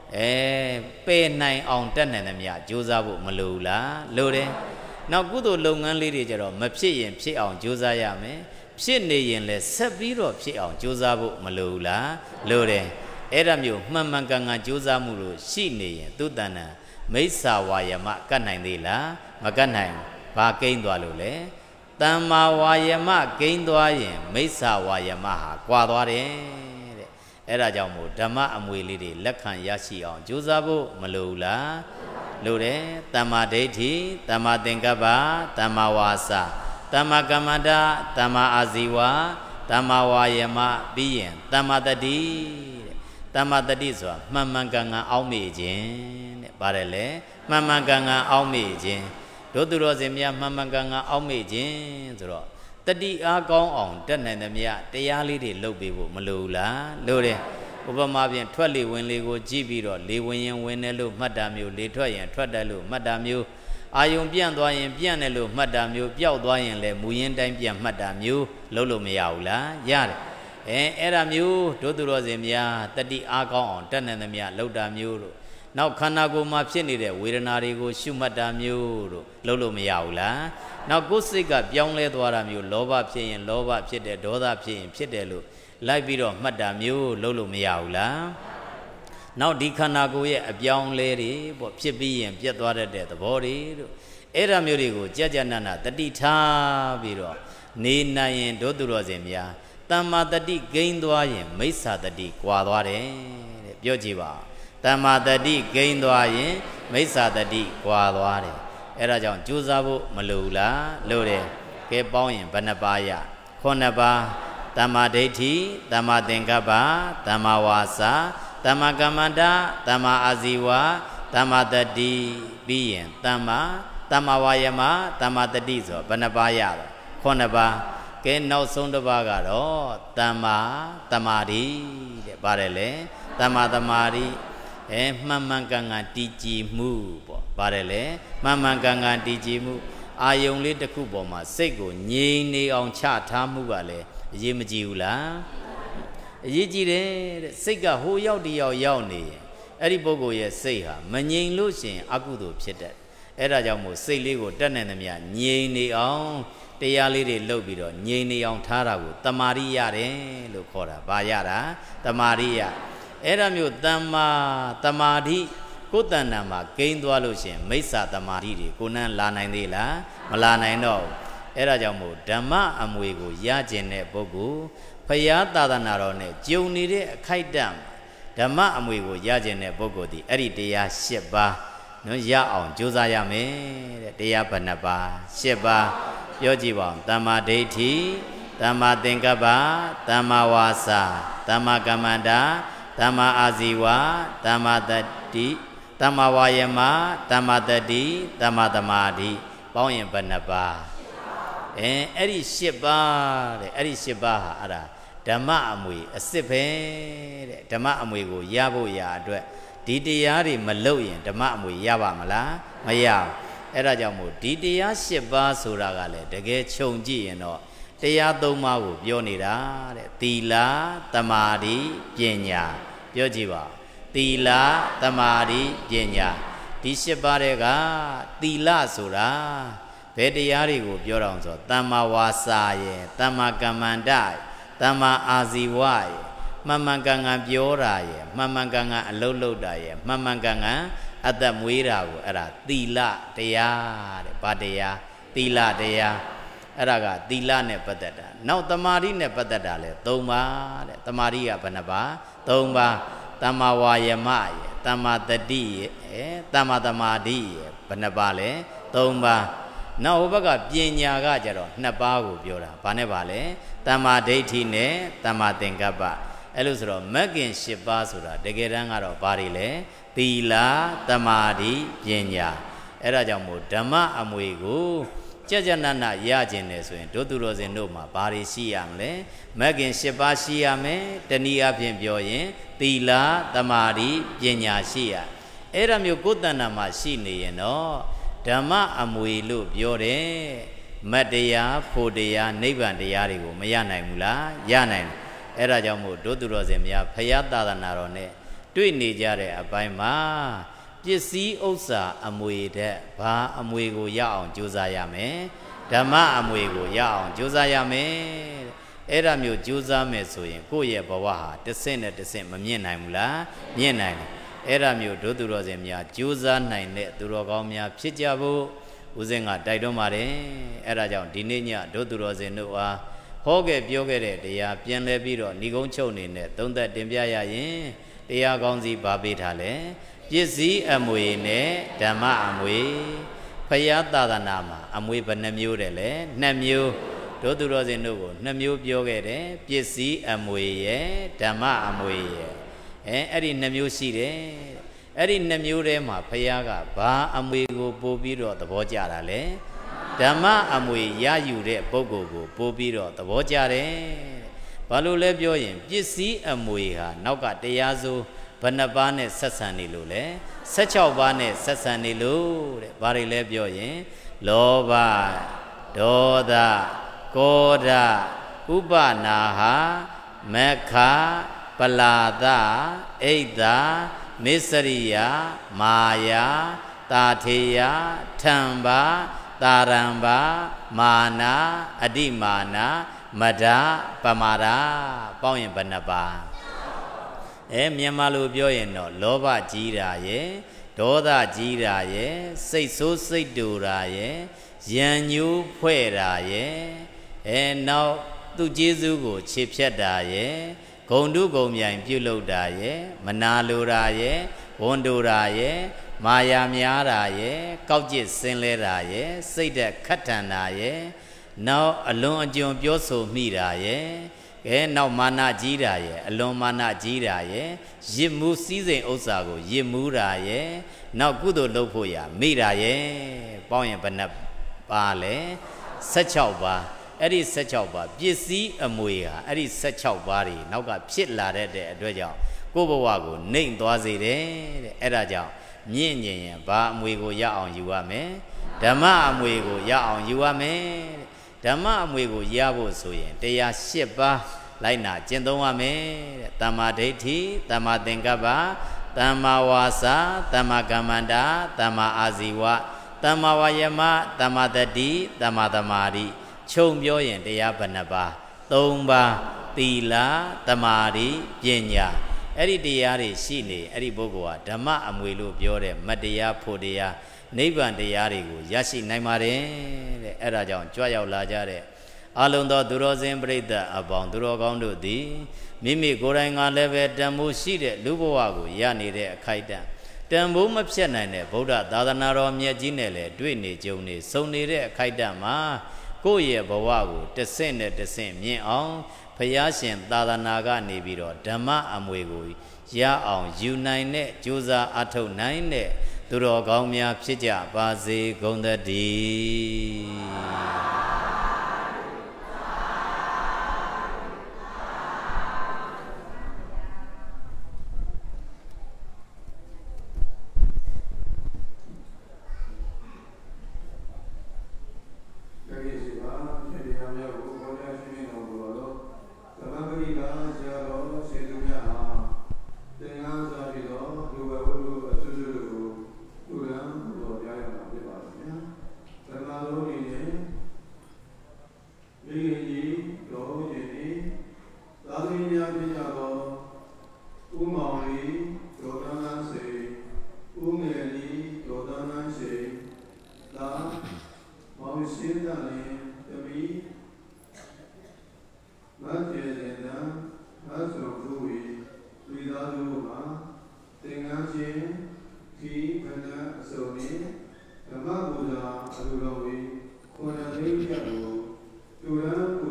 အဲပေးနိုင်အောင်တက်နိုင်သမျှကြိုးစားဖို့မလိုဘူးလားလိုတယ်နောက်ကုသိုလ်လုပ်ငန်းလေးတွေကြတော့မဖြစ်ရင်ဖြစ်အောင်ကြိုးစားရမယ်ဖြစ်နေရင်လည်းဆက်ပြီးတော့ဖြစ်အောင်ကြိုးစားဖို့မလိုဘူးလားလိုတယ်အဲ့ဒါမျိုးမှန်မှန်ကန်ကန်ကြိုးစားမှုလို့ရှိနေရင်သူတဏ္ဏမိစ္ဆာဝါယမကတ်နိုင်သေးလားမကတ်နိုင်ဘာကိန်းသွားလို့လဲတမ္မာဝါယမကိန်းသွားရင်မိစ္ဆာဝါယမဟာကွာသွားတယ်တဲ့အဲ့ဒါကြောင့်မို့ဓမ္မအမွေလေးတွေလက်ခံရရှိအောင်ကြိုးစားဖို့မလိုဘူးလားလိုတယ်တမ္မာဒိဋ္ဌိတမ္မာသင်္ကပ္ပတမ္မာဝါစာတမ္မာကမ္မန္တတမ္မာအာဇီဝတမ္မာဝါယမပြီးရင်တမ္မာတတိတဲ့တမ္မာတတိဆိုတာမှန်မှန်ကန်ကန်အောက်မေ့ခြင်းတဲ့ပါတယ်လေမှန်မှန်ကန်ကန်အောက်မေ့ခြင်းတို့သူတော်စင်များမှန်မှန်ကန်ကန်အောက်မေ့ခြင်းဆိုတော့တတိအားကောင်းအောင်တက်နိုင်သမျှတရားလေးတွေလုပ်ပေးဖို့မလိုဘူးလားလိုတယ်ဥပမာဖြင့်ထွက်လေဝင်လေကိုကြည့်ပြီးတော့လေဝင်ရင်ဝင်တယ်လို့မှတ်တာမျိုးလေထွက်ရင်ထွက်တယ်လို့မှတ်တာမျိုးအာယုံပြန့်သွားရင်ပြန့်တယ်လို့မှတ်တာမျိုးပျောက်သွားရင်လည်းမူရင်းတိုင်းပြန့်မှတ်တာမျိုးလုပ်လို့မရဘူးလားရတယ်အဲအဲ့ဒါမျိုးတို့သူတော်စင်များတတိအားကောင်းအောင်တက်နိုင်သမျှလုပ်တာမျိုးတို့နောက်ခန္ဓာကိုယ်မှာဖြစ်နေတဲ့ဝေဒနာတွေကိုရှုမှတ်တာမျိုးတို့လုပ်လို့မရဘူးလားနောက်ကိုယ်စိတ်ကပြောင်းလဲသွားတာမျိုးလောဘဖြစ်ရင်လောဘဖြစ်တယ်ဒေါသဖြစ်ရင်ဖြစ်တယ်လို့လိုက်ပြီးတော့မှတ်တာမျိုးလုပ်လို့မရဘူးလားနောက်ဒီခန္ဓာကိုယ်ရဲ့အပြောင်းလဲတွေပေါ့ဖြစ်ပြီးရင်ပြတ်သွားတတ်တဲ့သဘောတွေတို့အဲ့ဒါမျိုးတွေကိုကြကြနနတတိထားပြီးတော့နေနိုင်ရင်တို့သူတော်စင်များတမ္မာတတိဂိမ်းသွားရင်မိစ္ဆာတတိကွာသွားတယ်တဲ့ပြောကြည့်ပါတမ္မာတတိဂိမ်းသွားရင်မိစ္ဆာတတိကွာသွားတယ်အဲ့ဒါကြောင့်ကြိုးစားဖို့မလိုဘူးလားလိုတယ်ကဲပေါင်းရင်ဘယ်နှပါးရခုနှစ်ပါးတမ္မာဒိဋ္ဌိတမ္မာသင်္ကပ္ပတမ္မာဝါစာတမ္မာကမ္မန္တတမ္မာအာဇီဝတမ္မာတတိပြီးရင်တမ္မာတမ္မာဝါယမတမ္မာတတိဆိုဘယ်နှပါးရလဲခုနှစ်ပါးကဲနောက်ဆုံးတစ်ပါးကတော့တမ္မာတမာတိတဲ့ပါတယ်လေတမ္မာတမာတိအဲမှန်မှန်ကန်ကန်တည်ကြည်မှုပေါ့ပါတယ်လေမှန်မှန်ကန်ကန်တည်ကြည်မှုအာယုံလေးတစ်ခုပေါ်မှာစိတ်ကိုငြိမ်နေအောင်ချထားမှုကလည်းအရေးမကြီးဘူးလားအရေးကြီးတယ်တဲ့စိတ်ကဟိုရောက်တရောက်ရောက်နေရင်အဲ့ဒီပုဂ္ဂိုလ်ရဲ့စိတ်ဟာမငြိမ်လို့ရှိရင်အကုသိုလ်ဖြစ်တတ်အဲ့ဒါကြောင့်မို့စိတ်လေးကိုတက်နိုင်သမျှငြိမ်နေအောင်တရားလေးတွေလုပ်ပြီးတော့ငြိမ်နေအောင်ထားတာကိုတမာရိရတယ်လို့ခေါ်တာဘာရတာတမာရိယအဲ့ဒါမျိုးတမ္မာတမာတိကိုယ်တဏ္ဍာမှာဂိမ်းသွားလို့ရှိရင်မိစ္ဆာတမာတိတွေကိုနန်းလာနိုင်သေးလားမလာနိုင်တော့ဘူးအဲ့ဒါကြောင့်မို့ဓမ္မအမွေကိုရကျင်တဲ့ပုဂ္ဂိုလ်ဖရာသာသနာတော်နဲ့ကြုံနေတဲ့အခိုက်အတန့်ဓမ္မအမွေကိုရကျင်တဲ့ပုဂ္ဂိုလ်ဒီအဲ့ဒီတရား၈ပါးနော်ရအောင်ကြိုးစားရမယ်တဲ့တရားဘယ်နှပါး၈ပါးပြောကြည့်ပါဦးတမ္မာဒိဋ္ဌိတမ္မာသင်္ကပ္ပတမ္မာဝါစာတမ္မာကမ္မန္တာတမ္မာအာဇီဝတမ္မာတတိတမ္မာဝါယမတမ္မာတတိတမ္မာသမာဓိပေါင်းရင်ဘယ်နှပါးအဲအဲ့ဒီ၈ပါးတဲ့အဲ့ဒီ၈ပါးဟာအဲ့ဒါဓမ္မအမွေအစစ်ပဲတဲ့ဓမ္မအမွေကိုရဖို့ရအတွက်ဒီတရားတွေမလုပ်ရင်ဓမ္မအမွေရပါမလားမရဘူးအဲ့ဒါကြောင့်မို့ဒီတရား၈ပါးဆိုတာကလည်းတကယ်ခြုံကြည့်ရင်တော့တရား၃ပါးကိုပြောနေတာတဲ့သီလသမာဓိပညာပြောကြည့်ပါသီလသမာဓိပညာဒီ၈ပါးတွေကသီလဆိုတာဘယ်တရားတွေကိုပြောတော့ဆိုတမ္မာဝါစာရဲ့တမ္မာကမ္မန္တရဲ့တမ္မာအာဇီဝရဲ့မှန်မှန်ကန်ကန်ပြောတာရဲ့မှန်မှန်ကန်ကန်အလုပ်လုပ်တာရဲ့မှန်မှန်ကန်ကန်အသက်မွေးတာကိုအဲ့ဒါသီလတရားတဲ့ဘာတရားသီလတရားအဲ့ဒါကသီလနဲ့ပတ်သက်တာနောက်တမာတိနဲ့ပတ်သက်တာလဲ၃ပါးတဲ့တမာတိကဘယ်နှပါး၃ပါးတမ္မာဝါယမရဲ့တမ္မာတတိရဲ့တမ္မာသမာဓိရဲ့ဘယ်နှပါးလဲ၃ပါးနောက်ဟိုဘက်ကပညာကကြတော့နှစ်ပါးကိုပြောတာဘာနဲ့ပါလဲတမ္မာဒိဋ္ဌိနဲ့တမ္မာသင်္ကပ္ပအဲ့လိုဆိုတော့မဂ်ကင်၈ပါးဆိုတာတကယ်တမ်းကတော့ဘာတွေလဲသီလသမာဓိပညာအဲ့ဒါကြောင့်မို့ဓမ္မအမွေကိုကြကြနနရကျင်တယ်ဆိုရင်တို့သူတော်စင်တို့မှာဘာတွေရှိရမလဲမဂ်ကင်၈ပါးရှိရမယ်တနည်းအားဖြင့်ပြောရင်သီလသမာဓိပညာရှိရအဲ့ဒါမျိုးကိုယ်တဏ္ဍာမှာရှိနေရင်တော့ဓမ္မအမွေလို့ပြောတယ်မတ်တရားဖို့တရားနိဗ္ဗာန်တရားတွေကိုမရနိုင်ဘူးလားရနိုင်တယ်အဲ့ဒါကြောင့်မို့တို့သူတော်စင်များဖရာသာသနာတော်နဲ့တတွေ့နေကြတဲ့အပိုင်းမှာပစ္စည်းဥစ္စာအမွေတဲ့ဘာအမွေကိုရအောင်ကြိုးစားရမယ်ဓမ္မအမွေကိုရအောင်ကြိုးစားရမယ်အဲ့ဒါမျိုးကြိုးစားမယ်ဆိုရင်ကိုယ့်ရဲ့ဘဝဟာတစ်ဆင့်နဲ့တစ်ဆင့်မမြင့်နိုင်ဘူးလားမြင့်နိုင်တယ်အဲ့ဒါမျိုးဒုသူတော်စင်များကြိုးစားနိုင်တဲ့သူတော်ကောင်းများဖြစ်ကြဖို့ဦးဇင်းကတိုက်တွန်းပါတယ်အဲ့ဒါကြောင့်ဒီနေ့ညဒုသူတော်စင်တို့အားဟောခဲ့ပြောခဲ့တဲ့တရားပြန်လဲပြီးတော့ဏိကုံးချုပ်နေနဲ့သုံးသက်တင်ပြရရင်တရားကောင်းစီပါပေးထားလဲပစ္စည်းအမွေနဲ့ဓမ္မအမွေဖယားသာသနာမှာအမွေဘယ်နှမျိုးတယ်လဲနှစ်မျိုးဒုသူတော်စင်တို့ကိုနှစ်မျိုးပြောခဲ့တယ်ပစ္စည်းအမွေရဲ့ဓမ္မအမွေရဲ့အဲအဲ့ဒီနှစ်မျိုးရှိတယ်အဲ့ဒီနှစ်မျိုးထဲမှာဖယားကဘာအမွေကိုပို့ပြီးတော့သဘောကျတာလဲဓမ္မအမွေရယူတဲ့ပုဂ္ဂိုလ်ကိုပို့ပြီးတော့သဘောကျတယ်ဘာလို့လဲပြောရင်ပစ္စည်းအမွေဟာနောက်ကတရားစိုးဘယ်နှပါးနဲ့ဆက်ဆံနေလို့လဲ၁၆ပါးနဲ့ဆက်ဆံနေလို့တဲ့ဘာတွေလဲပြောရင်လောဘဒေါသကောဓဥပနာဟာမက္ခပလာဒအိတ်တာမစ္စရိယမာယာတာထေယထံပါတာရံပါမာနာအတိမာနာမဒပမာဒပေါင်းရင်ဘယ်နှပါအဲမြန်မာလိုပြောရင်တော့လောဘကြီးတာရဲ့ဒေါသကြီးတာရဲ့စိတ်ဆိုးစိတ်တူတာရဲ့ရန်ညူးဖွဲ့တာရဲ့အဲနောက်သူကျေးဇူးကိုခြေဖြတ်တာရဲ့ဂုံတုဂုံမြိုင်ပြုတ်လုပ်တာရဲ့မနာလိုတာရဲ့ဝန်တူတာရဲ့မာယာများတာရဲ့ကောက်ကျစ်စင်လဲတာရဲ့စိတ်သက်ခတ်ထန်တာရဲ့နောက်အလွန်အကျွံပြောဆိုမိတာရဲ့ကဲနောက်မာနကြီးတာရဲ့အလွန်မာနကြီးတာရဲ့ရစ်မှုစည်းစိမ်ဥစ္စာကိုရစ်မှုတာရဲ့နောက်ကုသိုလ်လုပ်ဖို့ရမိတာရဲ့ပေါင်းရင်ဘယ်နှပါလဲ၁၆ပါးအဲ့ဒီ၁၆ပါးပစ္စည်းအမွေဟာအဲ့ဒီ၁၆ပါးတွေနောက်ကဖြစ်လာတဲ့အတွက်ကြောင့်ကိုယ့်ဘဝကိုနှိမ်သွားစေတယ်တဲ့အဲ့ဒါကြောင့်မြင့်ညင်ရင်ဘာအမွေကိုရအောင်ယူရမယ်ဓမ္မအမွေကိုရအောင်ယူရမယ်ဓမ္မအမွေကိုရဖို့ဆိုရင်တရား၈ပါးလိုက်နာကျင့်သုံးရမယ်တဲ့တမ္မာဒိဋ္ဌိတမ္မာသင်္ကပ္ပတမ္မာဝါစာတမ္မာကမ္မန္တာတမ္မာအာဇီဝတမ္မာဝါယမတမ္မာတတိတမ္မာသမာဓိခြုံပြောရင်တရားဘယ်နှပါသုံးပါးသီလသမာဓိပညာအဲ့ဒီတရားတွေရှိနေအဲ့ဒီပုဂ္ဂိုလ်ဟာဓမ္မအမွေလို့ပြောတဲ့မတရားဖို့တရားနိဗ္ဗာန်တရားတွေကိုရရှိနိုင်ပါတယ်တဲ့အဲ့ဒါကြောင့်ကြွရောက်လာကြတဲ့အလုံးသောသူတော်စင်ပြိဿအပေါင်းသူတော်ကောင်းတို့သည်မိမိကိုယ်တိုင်ကလည်းပဲတန်ဖိုးရှိတဲ့လူဘဝကိုရနေတဲ့အခိုက်အတန့်တန်ဖိုးမဖြတ်နိုင်တဲ့ဗုဒ္ဓသာသနာတော်မြတ်ကြီးနဲ့လည်းတွေ့နေကြုံနေစုံနေတဲ့အခိုက်အတန့်မှာကိုယ့်ရဲ့ဘဝကိုတဆင့်နဲ့တဆင့်မြင့်အောင်ဘုရားရှင်သာသနာကနေပြီးတော့ဓမ္မအမွေကိုရအောင်ယူနိုင်တဲ့ကြိုးစားအထောက်နိုင်တဲ့သူတော်ကောင်းများဖြစ်ကြပါစေကုန်သတည်းဓမ္မဘူဇာအလိုတော်ဝေခေါ်တဲ့လေးပြတ်ကိုသူရန်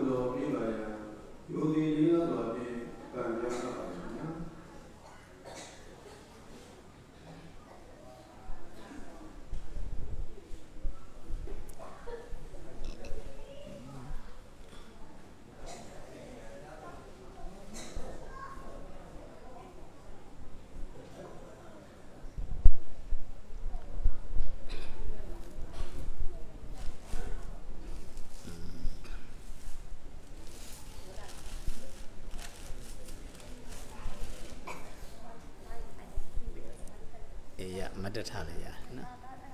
မတက်ထားလေရနော်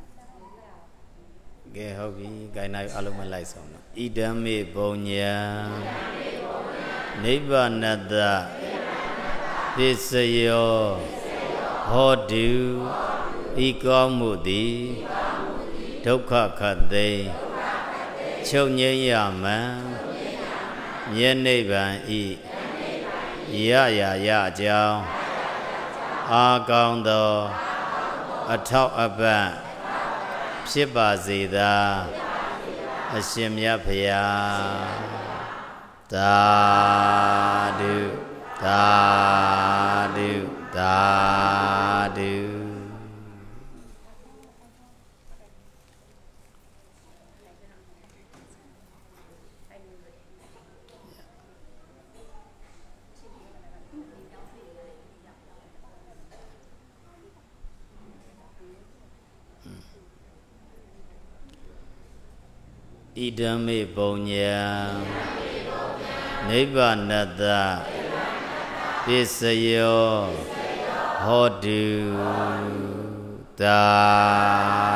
ကဲဟုတ်ပြီဂိုင်းနိုင်အလုံးမလိုက်ဆောင်တော့ဣဒံမေပုံညာနိဗ္ဗာနတပစ္စယောဟောတုဤကောင်းမှုသည်ဒုက္ခခတ်သိချုပ်ငြိမ်းရမှန်မြဲနိဗ္ဗာန်ဤရရရအကြောင်းအာကောင်းသောအထောက်အပံ့ဖြစ်ပါစေသာအရှင်မြတ်ဖရာသာဓုသာဓုသာဓုဣဒံမေပုံညာနိဗ္ဗာနတပစ္စယောဟောတုသာ